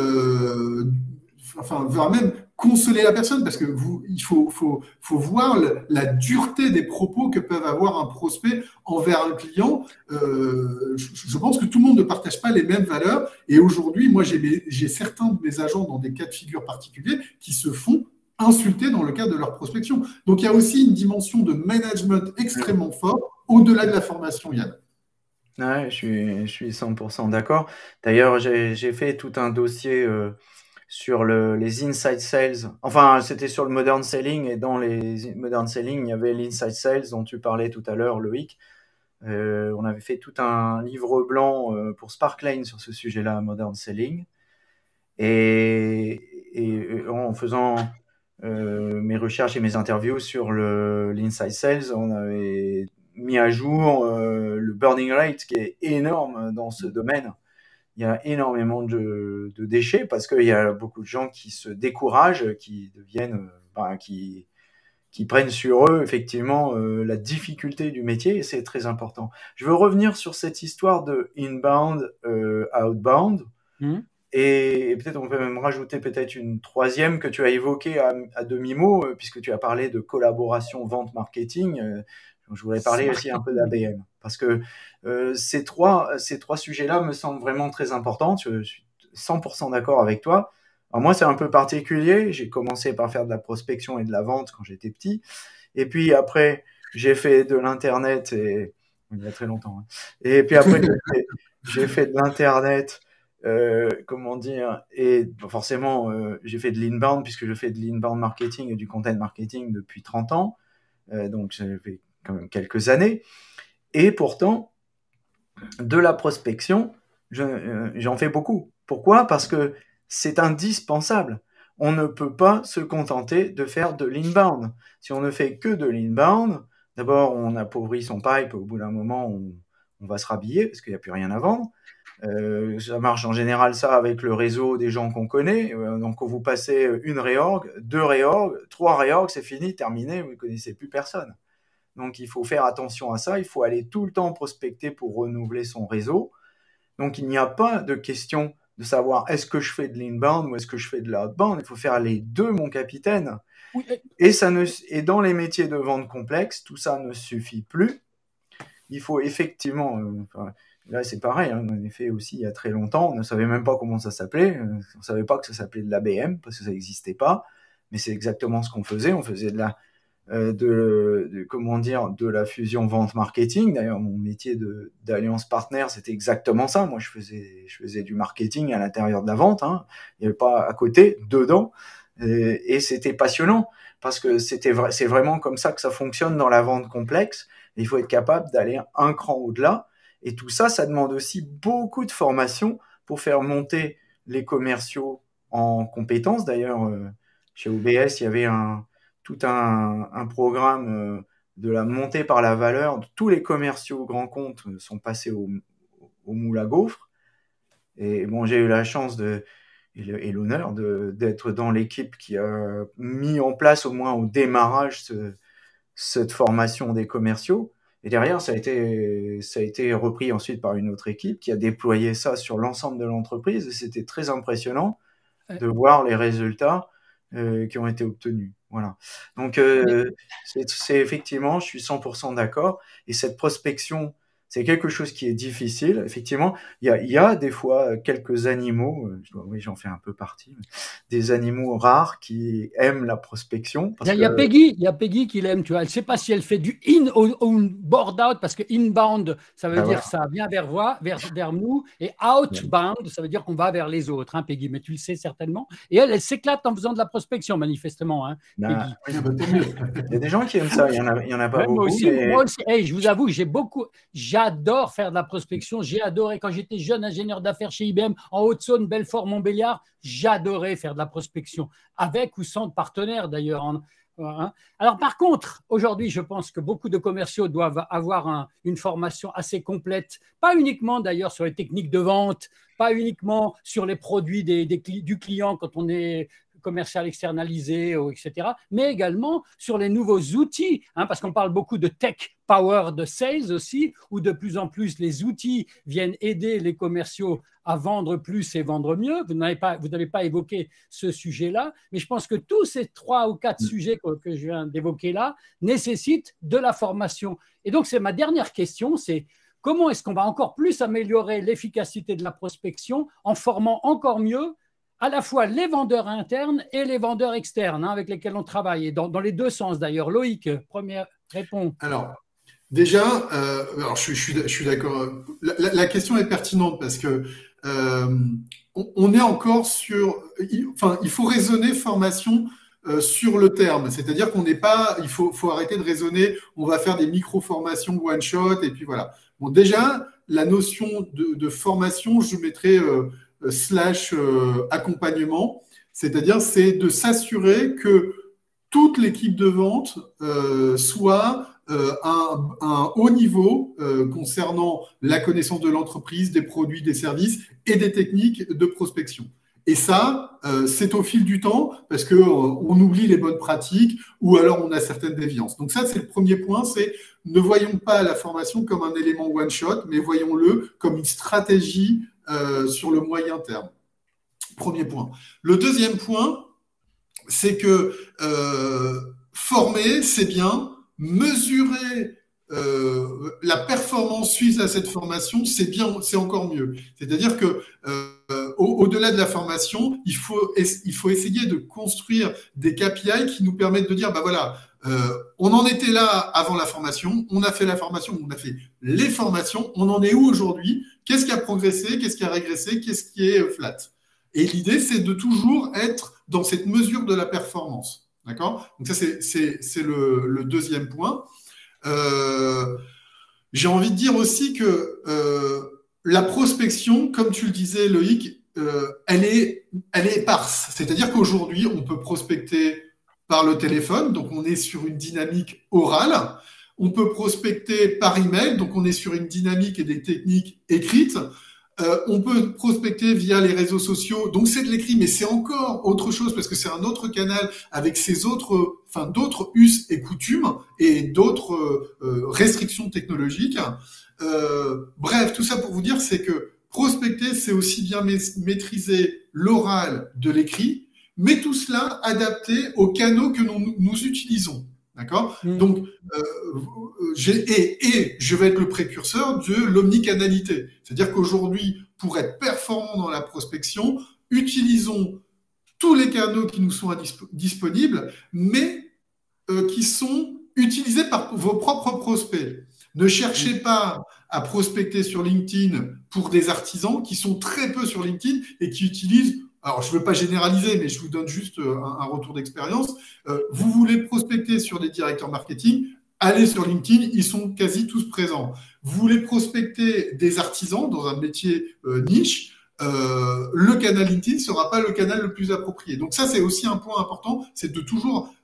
consoler la personne, parce que il faut voir la dureté des propos que peuvent avoir un prospect envers un client. Je pense que tout le monde ne partage pas les mêmes valeurs, et aujourd'hui, moi, j'ai certains de mes agents dans des cas de figure particuliers qui se font insulter dans le cadre de leur prospection. Donc, il y a aussi une dimension de management extrêmement forte, au-delà de la formation, Yann. Ouais, je suis 100% d'accord. D'ailleurs, j'ai fait tout un dossier sur les inside sales. Enfin, c'était sur le modern selling, et dans les modern selling, il y avait l'inside sales dont tu parlais tout à l'heure, Loïc. On avait fait tout un livre blanc pour Sparkline sur ce sujet-là, modern selling. Et en faisant mes recherches et mes interviews sur l'inside sales, on avait mis à jour le burning rate, qui est énorme dans ce domaine. Il y a énormément de déchets, parce qu'il y a beaucoup de gens qui se découragent, qui deviennent, qui prennent sur eux effectivement la difficulté du métier, et c'est très important. Je veux revenir sur cette histoire de inbound, outbound. Et peut-être on peut même rajouter peut-être une troisième que tu as évoquée à demi-mot, puisque tu as parlé de collaboration vente-marketing. Je voulais parler aussi un peu d'ABM, parce que ces trois sujets-là me semblent vraiment très importants. Je suis 100% d'accord avec toi. Alors moi, c'est un peu particulier. J'ai commencé par faire de la prospection et de la vente quand j'étais petit. Et puis après, j'ai fait de l'Internet, et il y a très longtemps. Hein. Et puis après, j'ai fait de l'Internet. Comment dire, et forcément j'ai fait de l'inbound, puisque je fais de l'inbound marketing et du content marketing depuis 30 ans, donc j'ai fait quand même quelques années, et pourtant de la prospection j'en fais beaucoup. Pourquoi ? Parce que c'est indispensable. On ne peut pas se contenter de faire de l'inbound. Si on ne fait que de l'inbound, d'abord on appauvrit son pipe, au bout d'un moment on va se rhabiller parce qu'il n'y a plus rien à vendre. Ça marche en général ça avec le réseau des gens qu'on connaît. Donc quand vous passez une réorg, 2 réorgs, 3 réorgs, c'est fini, terminé, vous ne connaissez plus personne. Donc il faut faire attention à ça, il faut aller tout le temps prospecter pour renouveler son réseau. Donc il n'y a pas de question de savoir est-ce que je fais de l'inbound ou est-ce que je fais de l'outbound, il faut faire les deux, mon capitaine. Oui. Et dans les métiers de vente complexe, tout ça ne suffit plus. Il faut effectivement... Là, c'est pareil, hein, on en a fait aussi il y a très longtemps, on ne savait même pas comment ça s'appelait, on ne savait pas que ça s'appelait de l'ABM, parce que ça n'existait pas, mais c'est exactement ce qu'on faisait, on faisait de la fusion vente-marketing. D'ailleurs, mon métier d'alliance partenaire, c'était exactement ça, moi je faisais du marketing à l'intérieur de la vente, hein. Il n'y avait pas à côté, dedans, et c'était passionnant, parce que c'est vraiment comme ça que ça fonctionne dans la vente complexe, et il faut être capable d'aller un cran au-delà. Et tout ça, ça demande aussi beaucoup de formation pour faire monter les commerciaux en compétences. D'ailleurs, chez OBS, il y avait tout un programme de la montée par la valeur. Tous les commerciaux grands comptes sont passés au moule à gaufres. Et bon, j'ai eu la chance et l'honneur d'être dans l'équipe qui a mis en place, au moins au démarrage, cette formation des commerciaux. Et derrière, ça a été repris ensuite par une autre équipe qui a déployé ça sur l'ensemble de l'entreprise. Et c'était très impressionnant de voir les résultats qui ont été obtenus. Voilà. Donc, c'est effectivement, je suis 100% d'accord. Et cette prospection, c'est quelque chose qui est difficile. Effectivement, il y a des fois quelques animaux, oui, j'en fais un peu partie, des animaux rares qui aiment la prospection. Il y a Peggy qui l'aime, tu vois. Elle ne sait pas si elle fait du in ou board out, parce que inbound, ça veut dire ça vient vers nous, et outbound, ça veut dire qu'on va vers les autres, hein, Peggy, mais tu le sais certainement. Et elle s'éclate en faisant de la prospection, manifestement, hein, Peggy. Il y a des gens qui aiment ça, il y en a pas beaucoup. Moi aussi, hey, je vous avoue, j'adore faire de la prospection. J'ai adoré quand j'étais jeune ingénieur d'affaires chez IBM en Haute-Saône, Belfort, Montbéliard. J'adorais faire de la prospection, avec ou sans partenaire d'ailleurs. Alors par contre, aujourd'hui, je pense que beaucoup de commerciaux doivent avoir une formation assez complète, pas uniquement d'ailleurs sur les techniques de vente, pas uniquement sur les produits du client quand on est commercial externalisé, etc., mais également sur les nouveaux outils, parce qu'on parle beaucoup de tech power de sales aussi, où de plus en plus les outils viennent aider les commerciaux à vendre plus et vendre mieux. Vous n'avez pas évoqué ce sujet-là, mais je pense que tous ces 3 ou 4 sujets que je viens d'évoquer là nécessitent de la formation. Et donc, c'est ma dernière question, c'est comment est-ce qu'on va encore plus améliorer l'efficacité de la prospection en formant encore mieux à la fois les vendeurs internes et les vendeurs externes avec lesquels on travaille, et dans les deux sens d'ailleurs. Loïc, première réponse. Alors, déjà, je suis d'accord. La question est pertinente parce que on est encore sur... Enfin, il faut raisonner formation sur le terme. C'est-à-dire qu'on n'est pas... Il faut arrêter de raisonner, on va faire des micro-formations one-shot, et puis voilà. Bon, déjà, la notion de formation, je mettrais... accompagnement, c'est-à-dire c'est de s'assurer que toute l'équipe de vente soit un haut niveau concernant la connaissance de l'entreprise, des produits, des services et des techniques de prospection. Et ça, c'est au fil du temps parce qu'on oublie les bonnes pratiques ou alors on a certaines déviances. Donc ça, c'est le premier point, c'est ne voyons pas la formation comme un élément one-shot, mais voyons-le comme une stratégie sur le moyen terme. Premier point. Le deuxième point, c'est que former, c'est bien. Mesurer la performance suite à cette formation, c'est bien, c'est encore mieux. C'est-à-dire que au-delà de la formation, il faut essayer de construire des KPI qui nous permettent de dire, bah voilà, on en était là avant la formation, on a fait la formation, on a fait les formations, on en est où aujourd'hui? Qu'est-ce qui a progressé? Qu'est-ce qui a régressé? Qu'est-ce qui est flat? Et l'idée, c'est de toujours être dans cette mesure de la performance. D'accord? Donc ça, c'est le deuxième point. J'ai envie de dire aussi que la prospection, comme tu le disais, Loïc, elle est éparse. C'est-à-dire qu'aujourd'hui, on peut prospecter par le téléphone, donc on est sur une dynamique orale. On peut prospecter par email, donc on est sur une dynamique et des techniques écrites. On peut prospecter via les réseaux sociaux, donc c'est de l'écrit, mais c'est encore autre chose parce que c'est un autre canal avec ses d'autres us et coutumes et d'autres restrictions technologiques. Bref, tout ça pour vous dire, c'est que prospecter, c'est aussi bien maîtriser l'oral de l'écrit, mais tout cela adapté aux canaux que nous utilisons. D'accord ? Donc, je vais être le précurseur de l'omnicanalité. C'est-à-dire qu'aujourd'hui, pour être performant dans la prospection, utilisons tous les canaux qui nous sont disponibles, mais qui sont utilisés par vos propres prospects. Ne cherchez pas à prospecter sur LinkedIn pour des artisans qui sont très peu sur LinkedIn et qui utilisent... Alors, je ne veux pas généraliser, mais je vous donne juste un retour d'expérience. Vous voulez prospecter sur des directeurs marketing, allez sur LinkedIn, ils sont quasi tous présents. Vous voulez prospecter des artisans dans un métier niche, le canal LinkedIn ne sera pas le canal le plus approprié. Donc ça, c'est aussi un point important, c'est de toujours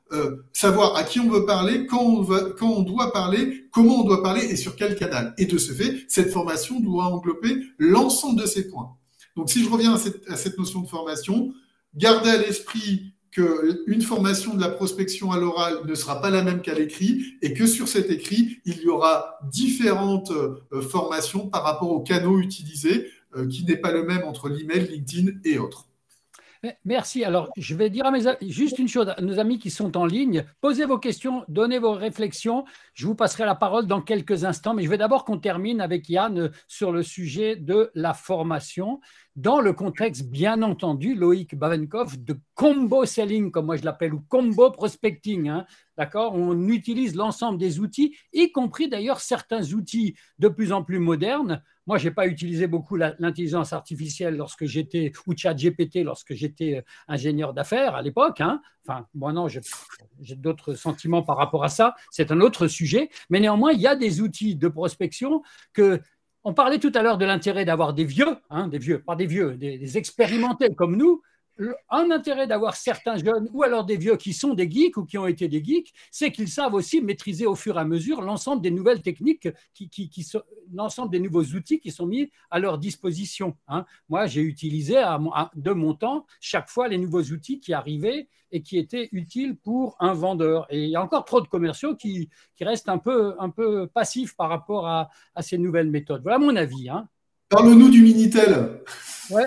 savoir à qui on veut parler, quand on doit parler, comment on doit parler et sur quel canal. Et de ce fait, cette formation doit englober l'ensemble de ces points. Donc, si je reviens à cette notion de formation, gardez à l'esprit qu'une formation de la prospection à l'oral ne sera pas la même qu'à l'écrit et que sur cet écrit, il y aura différentes formations par rapport aux canaux utilisés, qui n'est pas le même entre l'email, LinkedIn et autres. Merci. Alors, je vais dire juste une chose à nos amis qui sont en ligne. Posez vos questions, donnez vos réflexions. Je vous passerai la parole dans quelques instants, mais je vais d'abord qu'on termine avec Yann sur le sujet de la formation, dans le contexte, bien entendu, Loïc Bavenkov, de combo selling, comme moi je l'appelle, ou combo prospecting. Hein, d'accord ? On utilise l'ensemble des outils, y compris d'ailleurs certains outils de plus en plus modernes. Moi, je n'ai pas utilisé beaucoup l'intelligence artificielle lorsque j'étais, ou ChatGPT lorsque j'étais ingénieur d'affaires à l'époque. Hein. Enfin, moi, non, j'ai d'autres sentiments par rapport à ça. C'est un autre sujet. Mais néanmoins, il y a des outils de prospection que. On parlait tout à l'heure de l'intérêt d'avoir des vieux, hein, des expérimentés comme nous. Un intérêt d'avoir certains jeunes ou alors des vieux qui sont des geeks ou qui ont été des geeks, c'est qu'ils savent aussi maîtriser au fur et à mesure l'ensemble des nouvelles techniques, l'ensemble des nouveaux outils qui sont mis à leur disposition. Hein. Moi, j'ai utilisé de mon temps chaque fois les nouveaux outils qui arrivaient et qui étaient utiles pour un vendeur. Et il y a encore trop de commerciaux qui restent un peu passifs par rapport à ces nouvelles méthodes. Voilà mon avis. Hein. Parle-nous du Minitel. Ouais.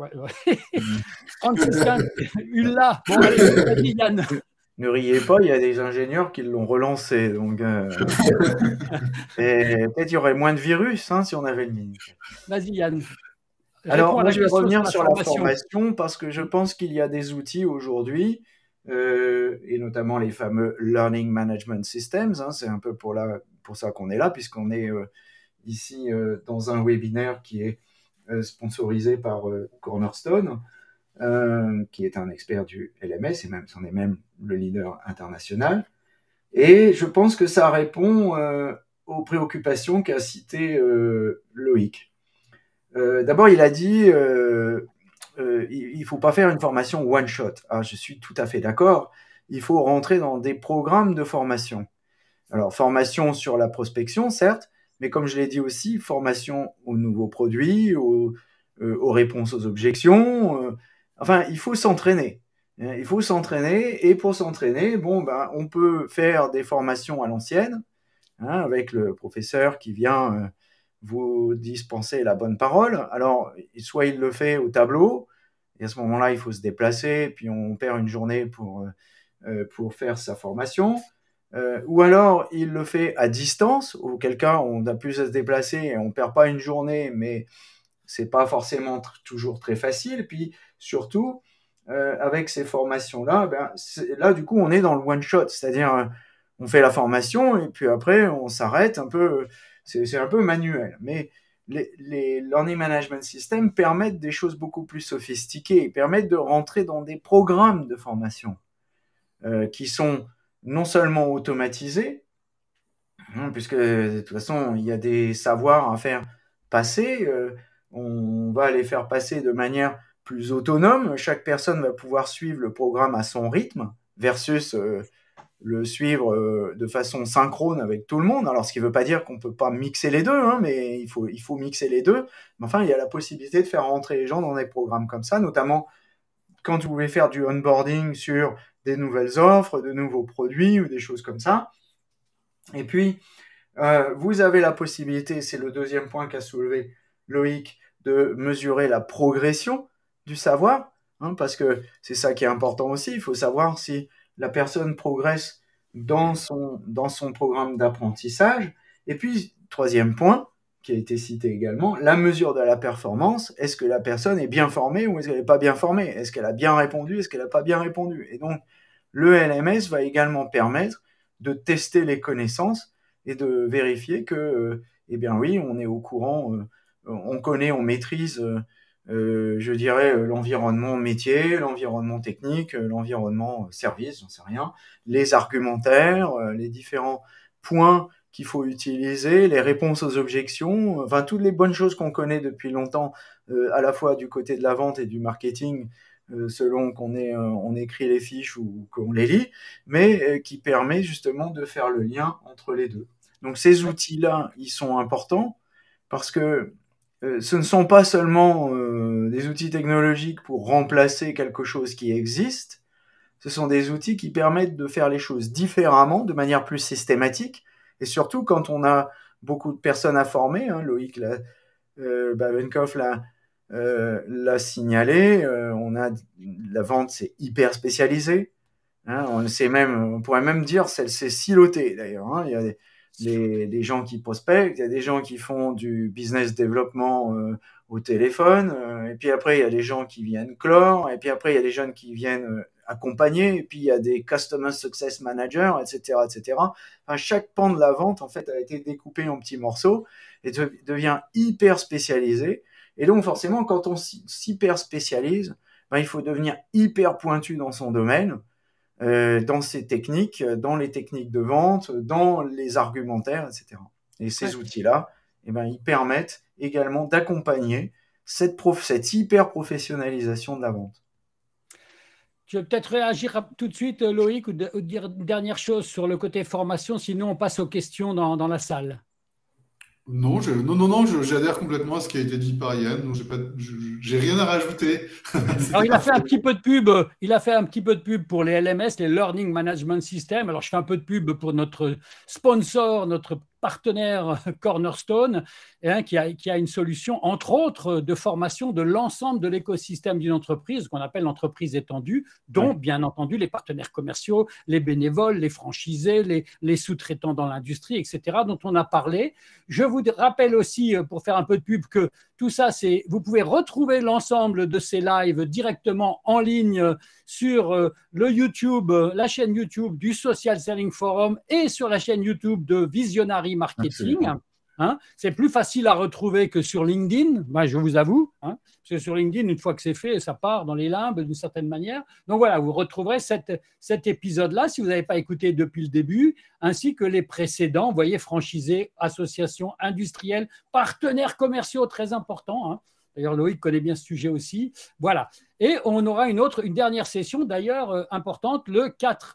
Ulla. Bon, allez, vas-y, Yann. Ne riez pas, il y a des ingénieurs qui l'ont relancé. Donc, et peut-être il y aurait moins de virus si on avait le Minitel. Vas-y, Yann. Alors, moi, je vais revenir sur la formation parce que je pense qu'il y a des outils aujourd'hui, et notamment les fameux Learning Management Systems. C'est un peu pour ça qu'on est là, puisqu'on est ici dans un webinaire qui est sponsorisé par Cornerstone, qui est un expert du LMS, et c'en est même le leader international. Et je pense que ça répond aux préoccupations qu'a citées Loïc. D'abord, il a dit il ne faut pas faire une formation one-shot. Ah, je suis tout à fait d'accord. Il faut rentrer dans des programmes de formation. Alors, formation sur la prospection, certes, mais comme je l'ai dit aussi, formation aux nouveaux produits, aux réponses aux objections. Enfin, il faut s'entraîner. Il faut s'entraîner, et pour s'entraîner, on peut faire des formations à l'ancienne, avec le professeur qui vient vous dispenser la bonne parole. Alors, soit il le fait au tableau, et à ce moment-là, il faut se déplacer, puis on perd une journée pour faire sa formation. Ou alors, il le fait à distance, auquel cas, on a plus à se déplacer et on ne perd pas une journée, mais ce n'est pas forcément toujours très facile. Puis, surtout, avec ces formations-là, là, du coup, on est dans le one-shot, c'est-à-dire on fait la formation et puis après, on s'arrête un peu. C'est un peu manuel. Mais les Learning Management Systems permettent des choses beaucoup plus sophistiquées, permettent de rentrer dans des programmes de formation qui sont non seulement automatisés, puisque de toute façon, il y a des savoirs à faire passer, on va les faire passer de manière plus autonome, chaque personne va pouvoir suivre le programme à son rythme, versus le suivre de façon synchrone avec tout le monde. Alors, ce qui ne veut pas dire qu'on ne peut pas mixer les deux, mais il faut mixer les deux. Mais enfin, il y a la possibilité de faire rentrer les gens dans des programmes comme ça, notamment quand vous voulez faire du onboarding sur des nouvelles offres, de nouveaux produits ou des choses comme ça. Et puis, vous avez la possibilité, c'est le deuxième point qu'a soulevé Loïc, de mesurer la progression du savoir, parce que c'est ça qui est important aussi. Il faut savoir si la personne progresse dans son programme d'apprentissage. Et puis, troisième point, qui a été cité également, la mesure de la performance. Est-ce que la personne est bien formée ou est-ce qu'elle n'est pas bien formée? Est-ce qu'elle a bien répondu? Est-ce qu'elle n'a pas bien répondu? Et donc, le LMS va également permettre de tester les connaissances et de vérifier que, oui, on est au courant, on connaît, on maîtrise, je dirais, l'environnement métier, l'environnement technique, l'environnement service, j'en sais rien, les argumentaires, les différents points qu'il faut utiliser, les réponses aux objections, enfin toutes les bonnes choses qu'on connaît depuis longtemps, à la fois du côté de la vente et du marketing, selon on écrit les fiches ou qu'on les lit, mais qui permet justement de faire le lien entre les deux. Donc ces outils-là, ils sont importants parce que ce ne sont pas seulement des outils technologiques pour remplacer quelque chose qui existe, ce sont des outils qui permettent de faire les choses différemment, de manière plus systématique, et surtout quand on a beaucoup de personnes à former, hein, Loïc Bavenkov l'a signalé, la vente c'est hyper spécialisé, hein, on pourrait même dire c'est siloté d'ailleurs, hein, il y a des gens qui prospectent, il y a des gens qui font du business développement au téléphone, et puis après il y a des gens qui viennent clore, et puis après il y a des gens qui viennent accompagner, et puis il y a des Customer Success Managers, etc., etc. Enfin, chaque pan de la vente en fait a été découpé en petits morceaux et devient hyper spécialisé. Et donc forcément, quand on s'hyper spécialise, il faut devenir hyper pointu dans son domaine. Dans ses techniques, dans les techniques de vente, dans les argumentaires, etc. Et ces outils-là, ils permettent également d'accompagner cette hyper-professionnalisation de la vente. Tu veux peut-être réagir tout de suite, Loïc, ou dire une dernière chose sur le côté formation, sinon on passe aux questions dans la salle. Non, j'adhère complètement à ce qui a été dit par Yann. J'ai rien à rajouter. Alors, il a fait un petit peu de pub. Il a fait un petit peu de pub pour les LMS, les Learning Management System. Alors, je fais un peu de pub pour notre sponsor, notre partenaire Cornerstone, qui a une solution, entre autres, de formation de l'ensemble de l'écosystème d'une entreprise, qu'on appelle l'entreprise étendue, dont, bien entendu, les partenaires commerciaux, les bénévoles, les franchisés, les sous-traitants dans l'industrie, etc., dont on a parlé. Je vous rappelle aussi, pour faire un peu de pub, que tout ça, vous pouvez retrouver l'ensemble de ces lives directement en ligne sur la chaîne YouTube du Social Selling Forum et sur la chaîne YouTube de Visionary Marketing. Hein, c'est plus facile à retrouver que sur LinkedIn, je vous avoue, hein, parce que sur LinkedIn, une fois que c'est fait, ça part dans les limbes d'une certaine manière. Donc voilà, vous retrouverez cet épisode-là, si vous n'avez pas écouté depuis le début, ainsi que les précédents, vous voyez, franchisés, associations industrielles, partenaires commerciaux, très importants. Hein. D'ailleurs, Loïc connaît bien ce sujet aussi. Voilà. Et on aura une dernière session, d'ailleurs, importante, le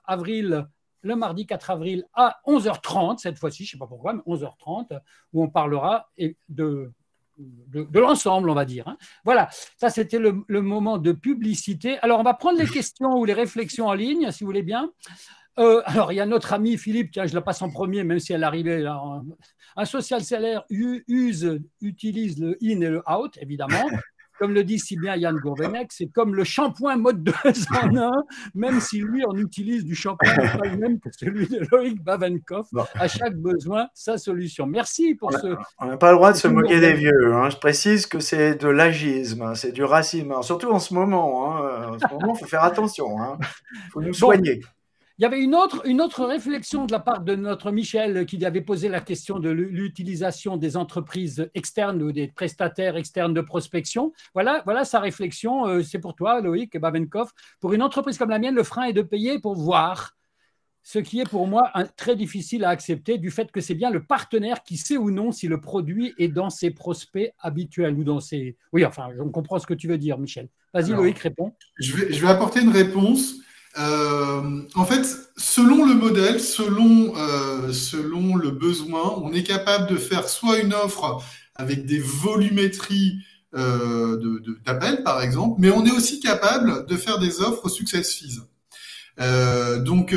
mardi 4 avril à 11h30, cette fois-ci, je ne sais pas pourquoi, mais 11h30, où on parlera de l'ensemble, on va dire. Hein. Voilà, ça c'était le moment de publicité. Alors, on va prendre les questions ou les réflexions en ligne, si vous voulez bien. Alors, il y a notre ami Philippe, tiens, je la passe en premier, même si elle arrivait là. Un social seller utilise le in et le out, évidemment. Comme le dit si bien Yann Gourvenec, c'est comme le shampoing mode 2 en 1, même si lui, on utilise du shampoing pas le même que celui de Loïc Bavenkov. À chaque besoin, sa solution. Merci pour ce... On n'a pas le droit de se moquer des vieux. Hein. Je précise que c'est de l'agisme, hein, c'est du racisme. Hein. Surtout en ce moment. Hein. En ce moment, il faut faire attention. Il faut nous soigner. Il y avait une autre réflexion de la part de notre Michel qui avait posé la question de l'utilisation des entreprises externes ou des prestataires externes de prospection. Voilà sa réflexion. C'est pour toi, Loïc Bavenkov. Pour une entreprise comme la mienne, le frein est de payer pour voir. Ce qui est pour moi très difficile à accepter du fait que c'est bien le partenaire qui sait ou non si le produit est dans ses prospects habituels ou dans ses… Oui, enfin, on comprend ce que tu veux dire, Michel. Vas-y, Loïc, réponds. Je vais apporter une réponse. En fait, selon le modèle, selon le besoin, on est capable de faire soit une offre avec des volumétries d'appels, par exemple, mais on est aussi capable de faire des offres success fees. Donc,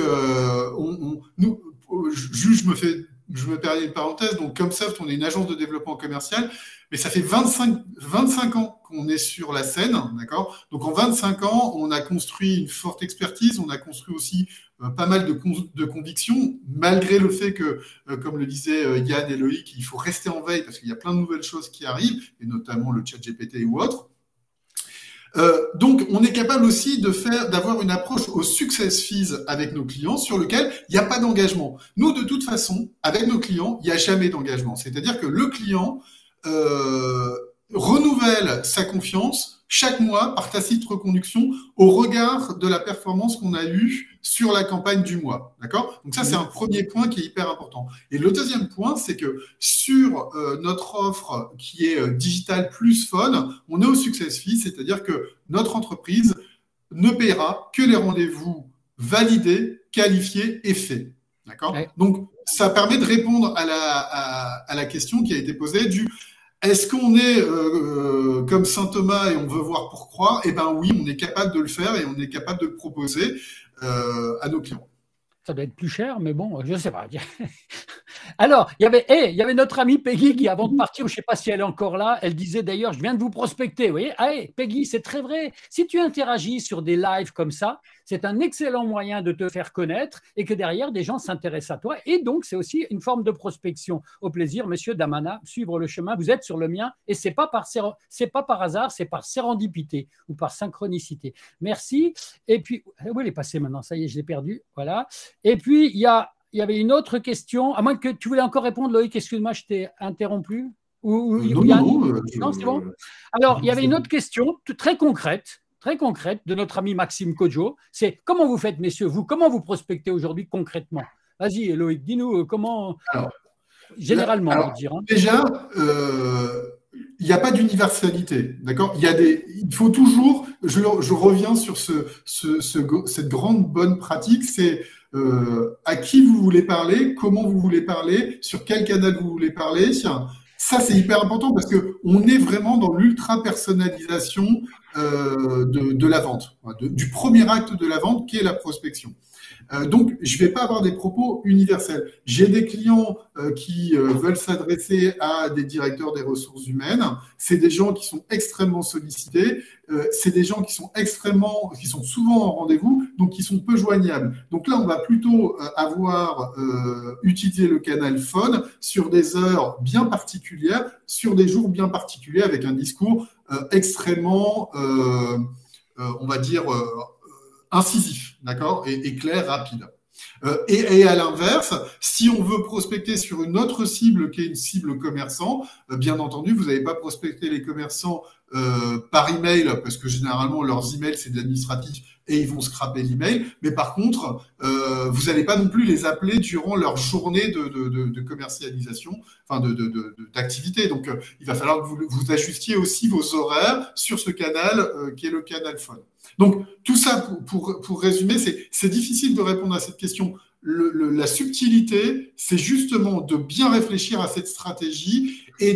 je me permets une parenthèse. Donc, Comsoft, on est une agence de développement commercial, mais ça fait 25 ans qu'on est sur la scène, d'accord ? Donc, en 25 ans, on a construit une forte expertise, on a construit aussi pas mal de convictions, malgré le fait que, comme le disaient Yann et Loïc, il faut rester en veille parce qu'il y a plein de nouvelles choses qui arrivent, et notamment le chat GPT ou autre. Donc, on est capable aussi d'avoir une approche au success fees avec nos clients sur lequel il n'y a pas d'engagement. Nous, de toute façon, avec nos clients, il n'y a jamais d'engagement. C'est-à-dire que le client renouvelle sa confiance chaque mois par tacite reconduction au regard de la performance qu'on a eue sur la campagne du mois. D'accord ? Donc ça, c'est un premier point qui est hyper important. Et le deuxième point, c'est que sur notre offre qui est digital plus fun, on est au success fee, c'est-à-dire que notre entreprise ne paiera que les rendez-vous validés, qualifiés et faits. D'accord ? Ouais. Donc, ça permet de répondre à la question qui a été posée du est-ce qu'on est comme saint Thomas et on veut voir pour croire? Eh bien oui, on est capable de le faire et on est capable de le proposer à nos clients. Ça doit être plus cher, mais bon, je ne sais pas. Alors, il y avait notre amie Peggy qui, avant de partir, je ne sais pas si elle est encore là, elle disait d'ailleurs, je viens de vous prospecter. Vous voyez, Peggy, c'est très vrai. Si tu interagis sur des lives comme ça, c'est un excellent moyen de te faire connaître et que derrière, des gens s'intéressent à toi. Et donc, c'est aussi une forme de prospection. Au plaisir, monsieur Damana, suivre le chemin. Vous êtes sur le mien et ce n'est pas par hasard, c'est par sérendipité ou par synchronicité. Merci. Et puis, où elle est passée maintenant? Ça y est, je l'ai perdue. Voilà. Et puis, il y avait une autre question, à moins que tu voulais encore répondre, Loïc, excuse-moi, je t'ai interrompu. Non, c'est bon. Alors, il y avait une autre question très concrète de notre ami Maxime Kodjo. C'est comment vous faites, messieurs, comment vous prospectez aujourd'hui concrètement? Vas-y, Loïc, dis-nous comment, généralement, on va dire. Déjà, il n'y a pas d'universalité, d'accord ? Il faut toujours, je reviens sur cette grande bonne pratique, c'est à qui vous voulez parler, comment vous voulez parler, sur quel canal vous voulez parler. Ça, c'est hyper important parce qu'on est vraiment dans l'ultra-personnalisation de la vente, du premier acte de la vente qui est la prospection. Donc, je ne vais pas avoir des propos universels. J'ai des clients qui veulent s'adresser à des directeurs des ressources humaines. C'est des gens qui sont extrêmement sollicités. C'est des gens qui sont souvent en rendez-vous, donc qui sont peu joignables. Donc là, on va plutôt avoir utilisé le canal phone sur des heures bien particulières, sur des jours bien particuliers, avec un discours extrêmement, on va dire, incisif, d'accord, et clair, rapide. Et à l'inverse, si on veut prospecter sur une autre cible qui est une cible commerçant, bien entendu, vous n'allez pas prospecter les commerçants par email parce que généralement leurs emails c'est de l'administratif et ils vont scraper l'email. Mais par contre, vous n'allez pas non plus les appeler durant leur journée de commercialisation, enfin d'activité. Donc, il va falloir que vous ajustiez aussi vos horaires sur ce canal qui est le canal phone. Donc, tout ça, pour résumer, c'est difficile de répondre à cette question. La subtilité, c'est justement de bien réfléchir à cette stratégie et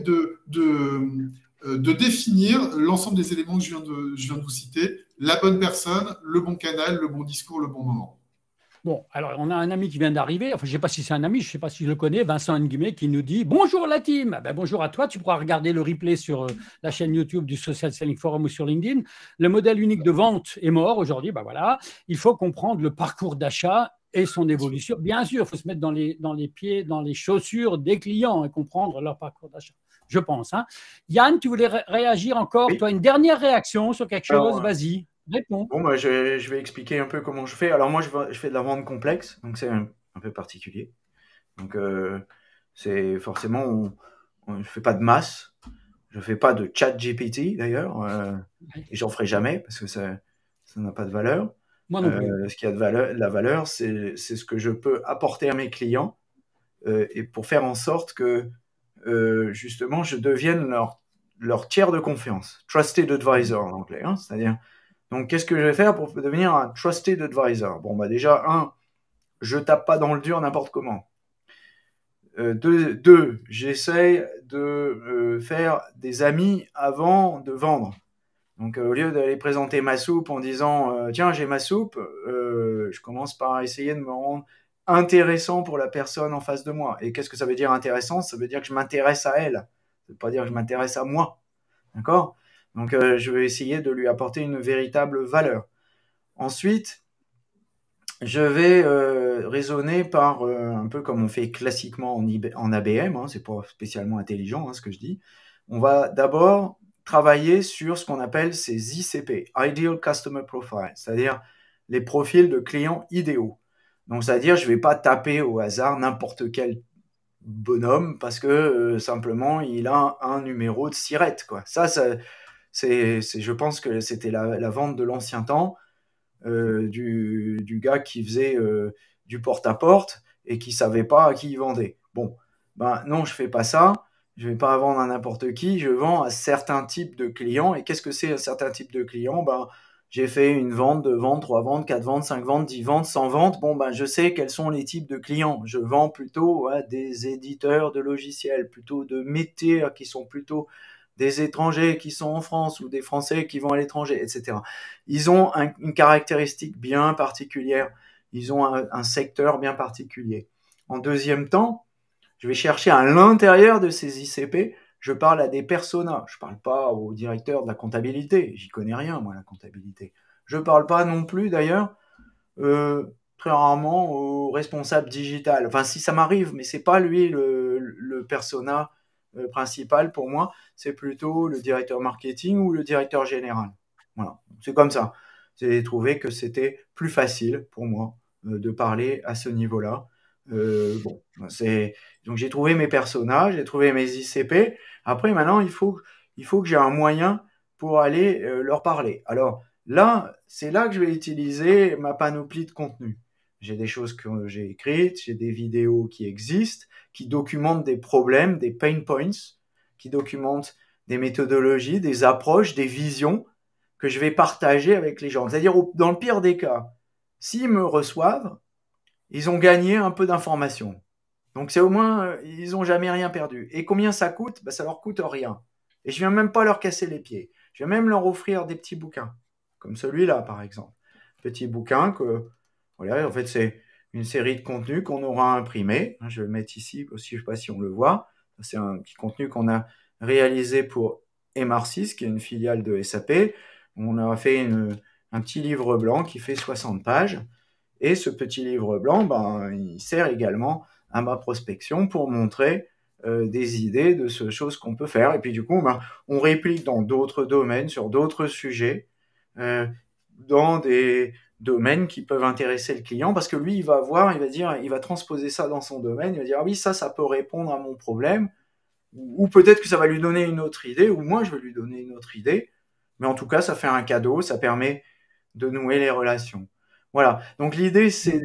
de définir l'ensemble des éléments que je viens de vous citer, la bonne personne, le bon canal, le bon discours, le bon moment. Bon, alors on a un ami qui vient d'arriver, enfin je ne sais pas si c'est un ami, je ne sais pas si je le connais, Vincent Nguimé, qui nous dit « Bonjour la team !» Bonjour à toi, tu pourras regarder le replay sur la chaîne YouTube du Social Selling Forum ou sur LinkedIn. Le modèle unique de vente est mort aujourd'hui, voilà. Il faut comprendre le parcours d'achat et son évolution. Bien sûr, il faut se mettre dans les pieds, dans les chaussures des clients et comprendre leur parcours d'achat, je pense. Hein. Yann, tu voulais réagir encore? Oui. Tu as une dernière réaction sur quelque chose? Vas-y. Réponds. Bon, moi, je vais expliquer un peu comment je fais. Alors, moi, je fais de la vente complexe, donc c'est un peu particulier. Donc, c'est forcément, je ne fais pas de masse, je ne fais pas de chat GPT d'ailleurs, et j'en ferai jamais parce que ça n'a pas de valeur. Moi non plus. Ce qui a la valeur, c'est ce que je peux apporter à mes clients et pour faire en sorte que, justement, je devienne leur tiers de confiance, trusted advisor en anglais, hein, c'est-à-dire. Donc, qu'est-ce que je vais faire pour devenir un trusted advisor? Bon, déjà, je tape pas dans le dur n'importe comment. Deux, j'essaye de faire des amis avant de vendre. Donc, au lieu d'aller présenter ma soupe en disant tiens, j'ai ma soupe, je commence par essayer de me rendre intéressant pour la personne en face de moi. Et qu'est-ce que ça veut dire intéressant? Ça veut dire que je m'intéresse à elle. Ça ne veut pas dire que je m'intéresse à moi. D'accord? Donc, je vais essayer de lui apporter une véritable valeur. Ensuite, je vais raisonner par un peu comme on fait classiquement en ABM, hein, c'est pas spécialement intelligent hein, ce que je dis. On va d'abord travailler sur ce qu'on appelle ces ICP, Ideal Customer Profile, c'est-à-dire les profils de clients idéaux. Donc, c'est-à-dire, je ne vais pas taper au hasard n'importe quel bonhomme parce que simplement, il a un numéro de sirette, quoi. Je pense que c'était la vente de l'ancien temps du gars qui faisait du porte-à-porte et qui ne savait pas à qui il vendait. Bon, non, je ne fais pas ça. Je ne vais pas vendre à n'importe qui. Je vends à certains types de clients. Et qu'est-ce que c'est un certain type de client? j'ai fait une vente, 2 ventes, 3 ventes, 4 ventes, 5 ventes, 10 ventes, 100 ventes. Bon, ben, je sais quels sont les types de clients. Je vends plutôt à des éditeurs de logiciels, plutôt de métiers qui sont plutôt des étrangers qui sont en France ou des Français qui vont à l'étranger, etc. Ils ont une caractéristique bien particulière. Ils ont un secteur bien particulier. En deuxième temps, je vais chercher à l'intérieur de ces ICP, je parle à des personas. Je ne parle pas au directeur de la comptabilité. J'y connais rien, moi, la comptabilité. Je ne parle pas non plus, d'ailleurs, très rarement au responsable digital. Enfin, si ça m'arrive, mais c'est pas lui le persona principal pour moi. C'est plutôt le directeur marketing ou le directeur général. Voilà, c'est comme ça. J'ai trouvé que c'était plus facile pour moi de parler à ce niveau-là. Bon, donc j'ai trouvé mes personnages, j'ai trouvé mes ICP. Après, maintenant, il faut que j'ai un moyen pour aller leur parler. Alors là, c'est là que je vais utiliser ma panoplie de contenu. J'ai des choses que j'ai écrites, j'ai des vidéos qui existent, qui documentent des problèmes, des pain points, qui documentent des méthodologies, des approches, des visions que je vais partager avec les gens. C'est-à-dire, dans le pire des cas, s'ils me reçoivent, ils ont gagné un peu d'informations. Donc, c'est au moins, ils n'ont jamais rien perdu. Et combien ça coûte? Ça leur coûte rien. Et je viens même pas leur casser les pieds. Je vais même leur offrir des petits bouquins, comme celui-là, par exemple. Petit bouquin que, voilà, en fait, c'est une série de contenus qu'on aura imprimés. Je vais le mettre ici aussi, je ne sais pas si on le voit. C'est un petit contenu qu'on a réalisé pour Emarsis, qui est une filiale de SAP. On a fait un petit livre blanc qui fait 60 pages. Et ce petit livre blanc, il sert également à ma prospection pour montrer des idées de choses qu'on peut faire. Et puis du coup, on réplique dans d'autres domaines, sur d'autres sujets, dans des domaines qui peuvent intéresser le client, parce que lui, il va voir, il va transposer ça dans son domaine, il va dire, ah oui, ça peut répondre à mon problème, ou peut-être que ça va lui donner une autre idée, ou moi, je vais lui donner une autre idée, mais en tout cas, ça fait un cadeau, ça permet de nouer les relations. Voilà. Donc l'idée, c'est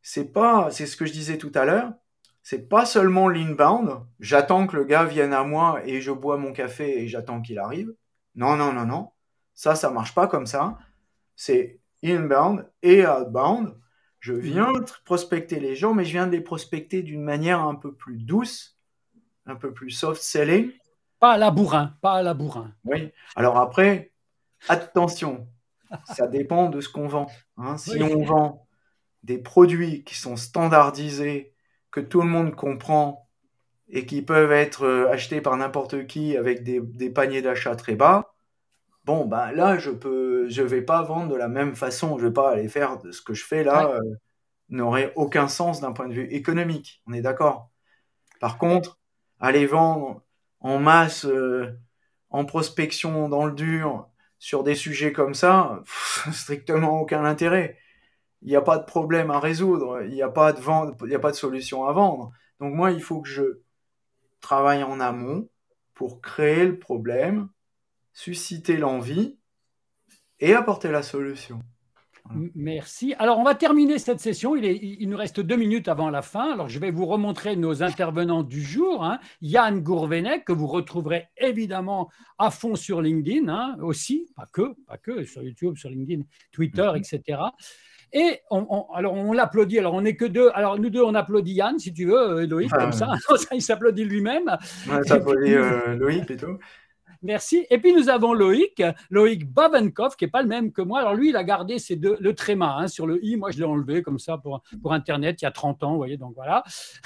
ce que je disais tout à l'heure, c'est pas seulement l'inbound, j'attends que le gars vienne à moi et je bois mon café et j'attends qu'il arrive. Non, non, non, non. Ça marche pas comme ça. C'est inbound et outbound. Je viens prospecter les gens, mais je viens de les prospecter d'une manière un peu plus douce, un peu plus soft selling. Pas à la bourrin, pas à la bourrin. Oui. Alors après, attention, ça dépend de ce qu'on vend. Si on vend des produits qui sont standardisés, que tout le monde comprend et qui peuvent être achetés par n'importe qui avec des paniers d'achat très bas, bon, là, je vais pas vendre de la même façon. Je vais pas aller faire ce que je fais là, n'aurait aucun sens d'un point de vue économique. On est d'accord. Par contre, aller vendre en masse, en prospection dans le dur, sur des sujets comme ça, strictement aucun intérêt. Il n'y a pas de problème à résoudre, il n'y a pas de vente, il n'y a pas de solution à vendre. Donc moi, il faut que je travaille en amont pour créer le problème, susciter l'envie et apporter la solution. Voilà. Merci. Alors, on va terminer cette session. Il nous reste 2 minutes avant la fin. Alors, je vais vous remontrer nos intervenants du jour. Yann Gourvenec, que vous retrouverez évidemment à fond sur LinkedIn aussi, pas que, sur YouTube, sur LinkedIn, Twitter, etc. Et alors, on l'applaudit. Alors, on n'est que 2. Alors, nous 2, on applaudit Yann, si tu veux, Loïc, comme ça. Il s'applaudit lui-même. On s'applaudit Loïc plutôt. Merci. Et puis, nous avons Loïc Bavenkov, qui n'est pas le même que moi. Alors, lui, il a gardé le tréma sur le i. Moi, je l'ai enlevé comme ça pour Internet il y a 30 ans. Vous voyez, donc voilà.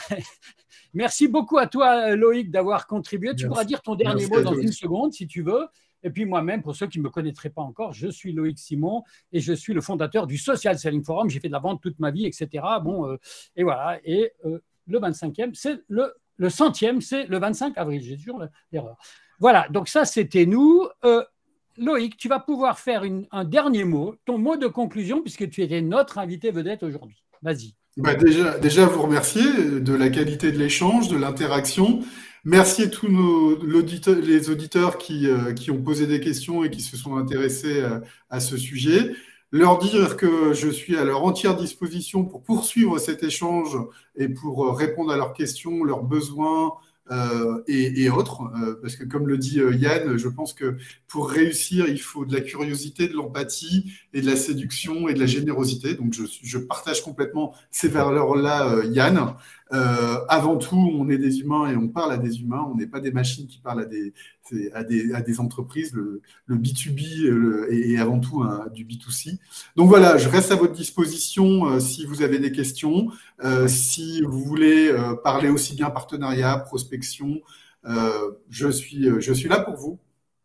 Merci beaucoup à toi, Loïc, d'avoir contribué. Tu pourras dire ton dernier mot dans une seconde, si tu veux. Et puis moi-même, pour ceux qui ne me connaîtraient pas encore, je suis Loïc Simon et je suis le fondateur du Social Selling Forum. J'ai fait de la vente toute ma vie, etc. Et voilà. Et le 25e, c'est le 100e, c'est le 25 avril. J'ai toujours l'erreur. Voilà. Donc ça, c'était nous. Loïc, tu vas pouvoir faire un dernier mot, ton mot de conclusion, puisque tu étais notre invité vedette aujourd'hui. Vas-y. Déjà, vous remercier de la qualité de l'échange, de l'interaction. Merci à tous les auditeurs qui ont posé des questions et qui se sont intéressés à ce sujet. Leur dire que je suis à leur entière disposition pour poursuivre cet échange et pour répondre à leurs questions, leurs besoins, et autres. Parce que comme le dit Yann, je pense que pour réussir, il faut de la curiosité, de l'empathie et de la séduction et de la générosité. Donc je partage complètement ces valeurs-là, Yann. Avant tout, on est des humains et on parle à des humains. On n'est pas des machines qui parlent à des entreprises. Le B2B et avant tout du B2C. Donc voilà, je reste à votre disposition si vous avez des questions, si vous voulez parler aussi bien partenariat, prospection, je suis là pour vous.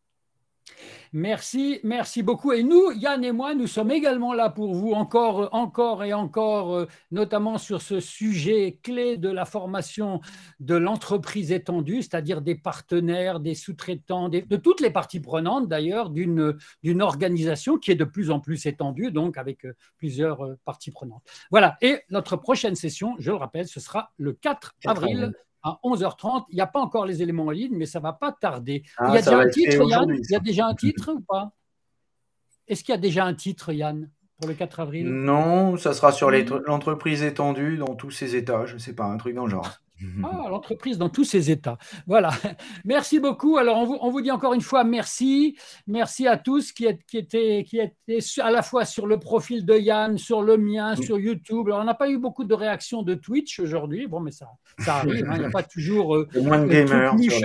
Merci, merci beaucoup. Et nous, Yann et moi, nous sommes également là pour vous encore et encore, notamment sur ce sujet clé de la formation de l'entreprise étendue, c'est-à-dire des partenaires, des sous-traitants, de toutes les parties prenantes d'ailleurs, d'une organisation qui est de plus en plus étendue, donc avec plusieurs parties prenantes. Voilà, et notre prochaine session, je le rappelle, ce sera le 4 avril. À 11h30, il n'y a pas encore les éléments en ligne, mais ça ne va pas tarder. Il y a déjà un titre, Yann? Il y a déjà un titre ou pas? Est-ce qu'il y a déjà un titre, Yann, pour le 4 avril? Non, ça sera sur l'entreprise étendue dans tous ses états. Je ne sais pas, un truc dans le genre. Ah, l'entreprise dans tous ses états. Voilà. Merci beaucoup. Alors, on vous dit encore une fois merci. Merci à tous qui étaient à la fois sur le profil de Yann, sur le mien, sur YouTube. Alors, on n'a pas eu beaucoup de réactions de Twitch aujourd'hui. Bon, mais ça arrive. Hein. Il n'y a pas toujours Trucmuche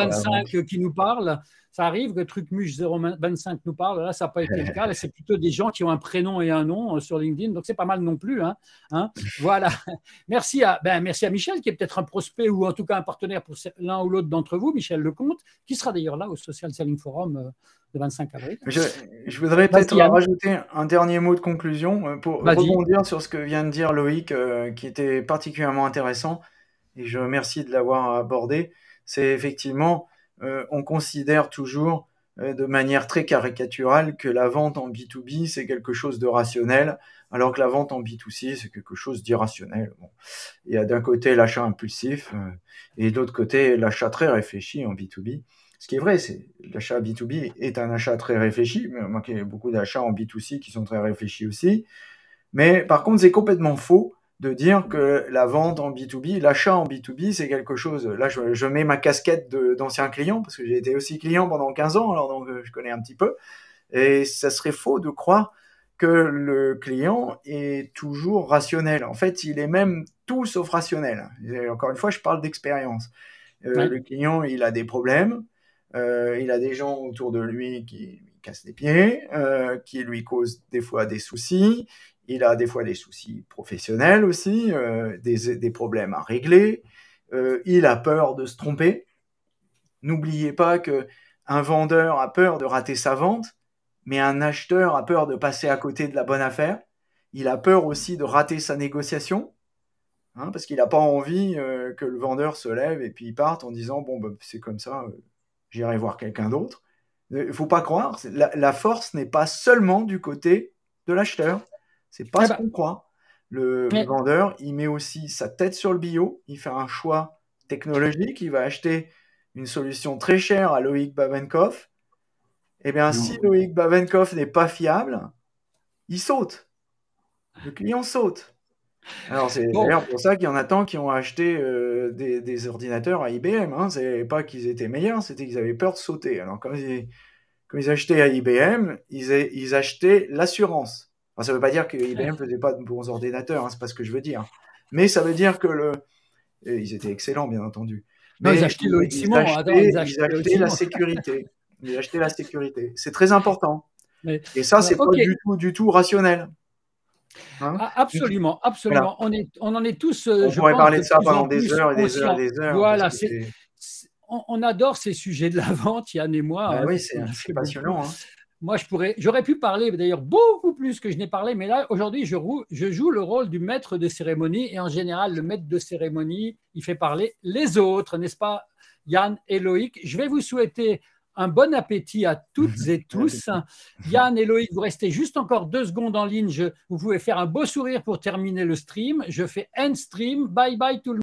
025 qui nous parle. Ça arrive que Trucmuche 025 nous parle. Là, ça n'a pas été le cas. Là, c'est plutôt des gens qui ont un prénom et un nom sur LinkedIn. Donc, c'est pas mal non plus. Hein. Voilà. Merci à Michel, qui est peut-être un prospect ou en tout cas un partenaire pour l'un ou l'autre d'entre vous, Michel Lecomte, qui sera d'ailleurs là au Social Selling Forum le 25 avril. Je voudrais peut-être rajouter un dernier mot de conclusion pour rebondir sur ce que vient de dire Loïc, qui était particulièrement intéressant, et je remercie de l'avoir abordé. C'est effectivement, on considère toujours de manière très caricaturale que la vente en B2B, c'est quelque chose de rationnel, alors que la vente en B2C, c'est quelque chose d'irrationnel. Bon. Il y a d'un côté l'achat impulsif et de l'autre côté l'achat très réfléchi en B2B. Ce qui est vrai, c'est l'achat B2B est un achat très réfléchi, mais il y a beaucoup d'achats en B2C qui sont très réfléchis aussi. Mais par contre, c'est complètement faux de dire que la vente en B2B, l'achat en B2B, c'est quelque chose... Là, je mets ma casquette d'ancien client, parce que j'ai été aussi client pendant 15 ans, alors donc je connais un petit peu. Et ça serait faux de croire que le client est toujours rationnel. En fait, il est même tout sauf rationnel. Et encore une fois, je parle d'expérience. Le client, il a des problèmes, il a des gens autour de lui qui lui cassent les pieds, qui lui causent des fois des soucis. Il a des fois des soucis professionnels aussi, des problèmes à régler. Il a peur de se tromper. N'oubliez pas qu'un vendeur a peur de rater sa vente, mais un acheteur a peur de passer à côté de la bonne affaire. Il a peur aussi de rater sa négociation, parce qu'il n'a pas envie que le vendeur se lève et puis il parte en disant « bon, bah, c'est comme ça, j'irai voir quelqu'un d'autre ». Il ne faut pas croire, la force n'est pas seulement du côté de l'acheteur. C'est pas ce qu'on croit. Le vendeur, il met aussi sa tête sur le bio, il fait un choix technologique, il va acheter une solution très chère à Loïc Babenkoff. Eh bien, si Loïc Babenkoff n'est pas fiable, il saute. Le client saute. Alors, c'est d'ailleurs pour ça qu'il y en a tant qui ont acheté des ordinateurs à IBM. C'est pas qu'ils étaient meilleurs, c'était qu'ils avaient peur de sauter. Alors, quand ils achetaient à IBM, ils achetaient l'assurance. Enfin, ça ne veut pas dire que IBM ne faisait pas de bons ordinateurs, c'est pas ce que je veux dire. Mais ça veut dire que ils étaient excellents, bien entendu. Mais ils achetaient Loïc Simon. Ils achetaient la sécurité. Ils achetaient la sécurité. C'est très important. Et ça, c'est pas du tout rationnel. Absolument. Voilà. On en est tous. On pourrait parler de ça pendant des heures et des heures et des heures. Voilà, on adore ces sujets de la vente, Yann et moi. Oui, c'est passionnant. Moi, j'aurais pu parler d'ailleurs beaucoup plus que je n'ai parlé, mais là, aujourd'hui, je joue le rôle du maître de cérémonie. Et en général, le maître de cérémonie, il fait parler les autres, n'est-ce pas, Yann et Loïc? Je vais vous souhaiter un bon appétit à toutes et tous. Yann et Loïc, vous restez juste encore 2 secondes en ligne. Vous pouvez faire un beau sourire pour terminer le stream. Je fais end stream. Bye bye tout le monde.